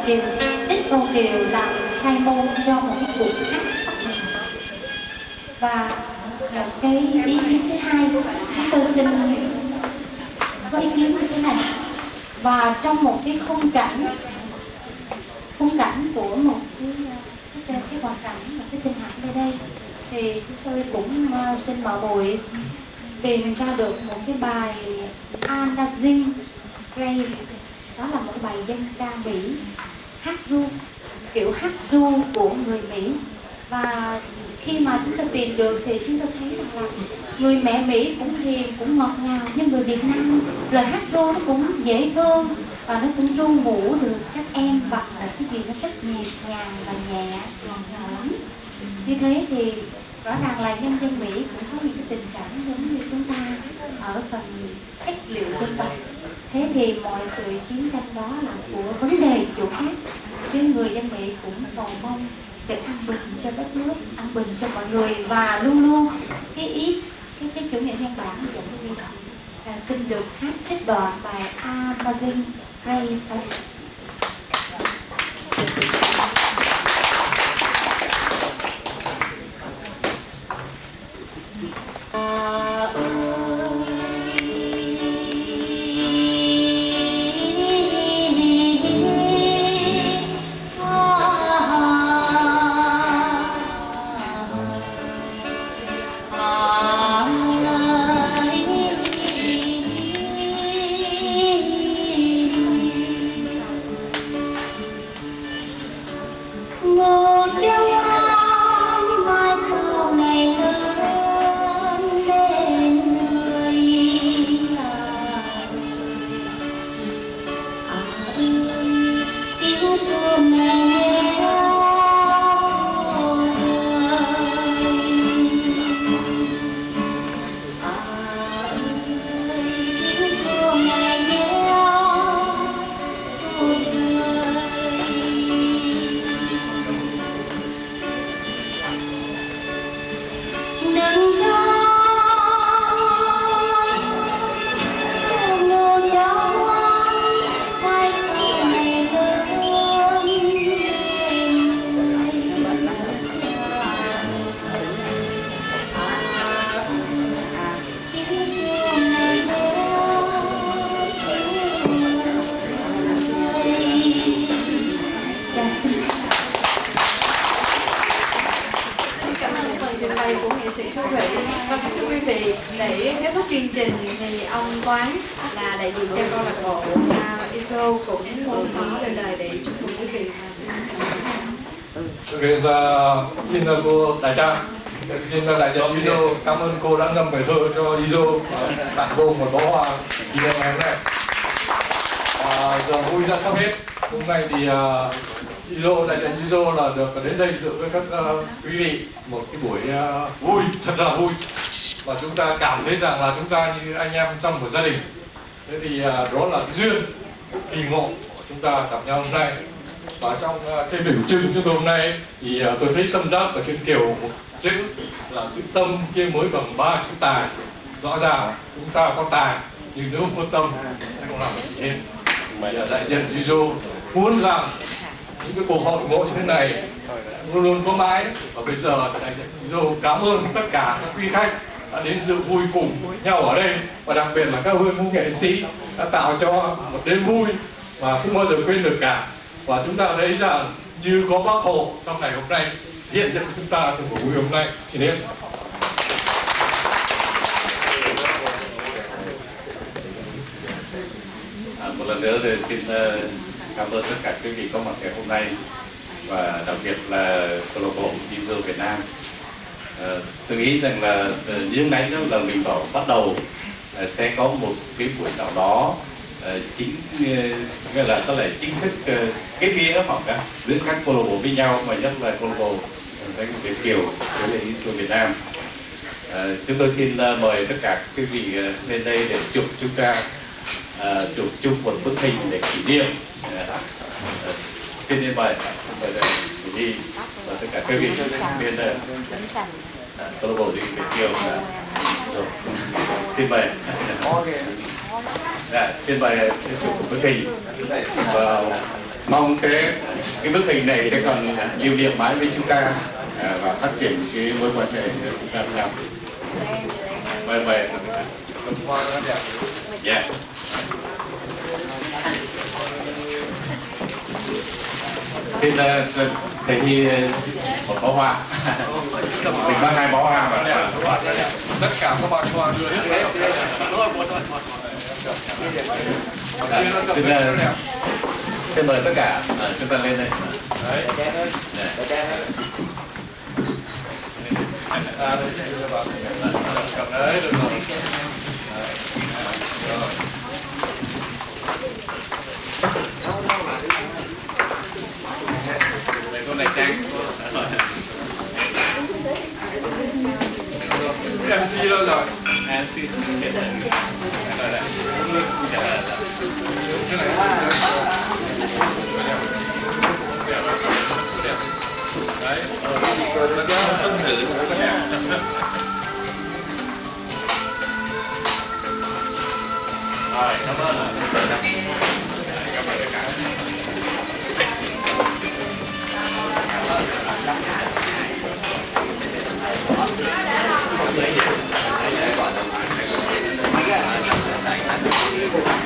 Kiều, trích Tô Kiều làm khai môn cho một cái cuộc hát sắc màu. Và một cái ý kiến thứ hai, tôi xin có ý kiến như thế này. Và trong một cái khung cảnh khung cảnh của một cái cái, cái hoàn cảnh, một cái sinh hoạt nơi đây, thì chúng tôi cũng uh, xin mạo muội tìm ra được một cái bài Amazing Grace. Đó là một bài dân ca Mỹ, hát ru, kiểu hát ru của người Mỹ. Và khi mà chúng ta tìm được thì chúng ta thấy rằng là người mẹ Mỹ cũng hiền, cũng ngọt ngào, nhưng người Việt Nam lời hát ru nó cũng dễ thương và nó cũng ru ngủ được các em bằng một cái gì nó rất nhịp nhàng và nhẹ ngọt ngào lắm. Như thế thì rõ ràng là nhân dân Mỹ cũng có những cái tình cảm giống như chúng ta ở phần cách liệu dân tộc. Thế thì mọi sự chiến tranh đó là của vấn đề chỗ khác, chứ người dân Mỹ cũng cầu mong sự an bình cho đất nước, an bình cho mọi người, và luôn luôn cái ý cái cái chủ nghĩa nhân bản dẫn đi đầu. Và xin được hát trích đoạn bài Amazing Grace. Xin cô Đại Trang, xin đại diện i ét ô cảm ơn cô đã ngâm bài thơ cho i ét ô tặng cô một bó hoa kỷ niệm ngày hôm nay. À, giờ vui đã sắp hết. Hôm nay thì uh, i ét ô, đại diện i ét ô là được đến đây dự với các uh, quý vị một cái buổi uh, vui, thật là vui. Và chúng ta cảm thấy rằng là chúng ta như anh em trong một gia đình. Thế thì uh, đó là cái duyên, kỳ ngộ của chúng ta gặp nhau hôm nay. Và trong uh, cái biểu trưng chúng tôi hôm nay thì uh, tôi thấy tâm đắc và chuyện Kiều một chữ là chữ tâm kia mới bằng ba chữ tài. Rõ ràng chúng ta có tài nhưng nếu không có tâm sẽ không làm được gì hết. Mà là đại diện i ét ô muốn rằng những cái cuộc hội ngộ như thế này luôn luôn có mãi. Và bây giờ đại diện i ét ô cảm ơn tất cả các quý khách đã đến dự vui cùng nhau ở đây, và đặc biệt là các hương nghệ sĩ đã tạo cho một đêm vui và không bao giờ quên được cả. Và chúng ta thấy rằng như có Bác Hồ trong ngày hôm nay hiện diện với chúng ta trong buổi vui hôm nay. Xin hết. À, một lần nữa thì xin uh, cảm ơn tất cả quý vị có mặt ngày hôm nay, và đặc biệt là câu lạc bộ i ét ô Việt Nam. Uh, tôi nghĩ rằng là uh, như nãy là mình bảo bắt đầu uh, sẽ có một cái buổi nào đó uh, chính uh, nghĩa là có lẽ chính thức uh, kết nghĩa hoặc uh, giữa các câu lạc bộ với nhau, mà nhất là câu lạc bộ danh Việt Kiều với i ét ô Việt Nam. Uh, chúng tôi xin uh, mời tất cả quý vị uh, lên đây để chụp chúng ta uh, chụp chung một bức hình để kỷ niệm. Uh, uh, xin đi mời mời đây đi và tất cả quý vị bên đây câu lạc bộ Việt Kiều. Rồi, xin mời. Dạ, xin mời chụp một bức hình vào Mong sẽ cái bức hình này sẽ còn lưu niệm mãi với chúng ta và phát triển cái mối quan hệ giữa chúng ta với nhau. Mời mời. Yeah. Xin uh, thầy Thi một bó hoa. Mình có hai bó hoa mà. Tất cả các bạn hoa đưa hết đấy. Xin, uh, xin mời tất cả uh, chúng ta lên đây. Đấy. À, đây, cầm đấy, được rồi. Rồi. Đây con này Trang. em xê đâu rồi? em xê hiện tại. Rồi đây. Cái này. Đấy. Nó có phân thử của cái này. Rồi, cảm ơn ạ. Cảm ơn tất cả. Cảm ơn.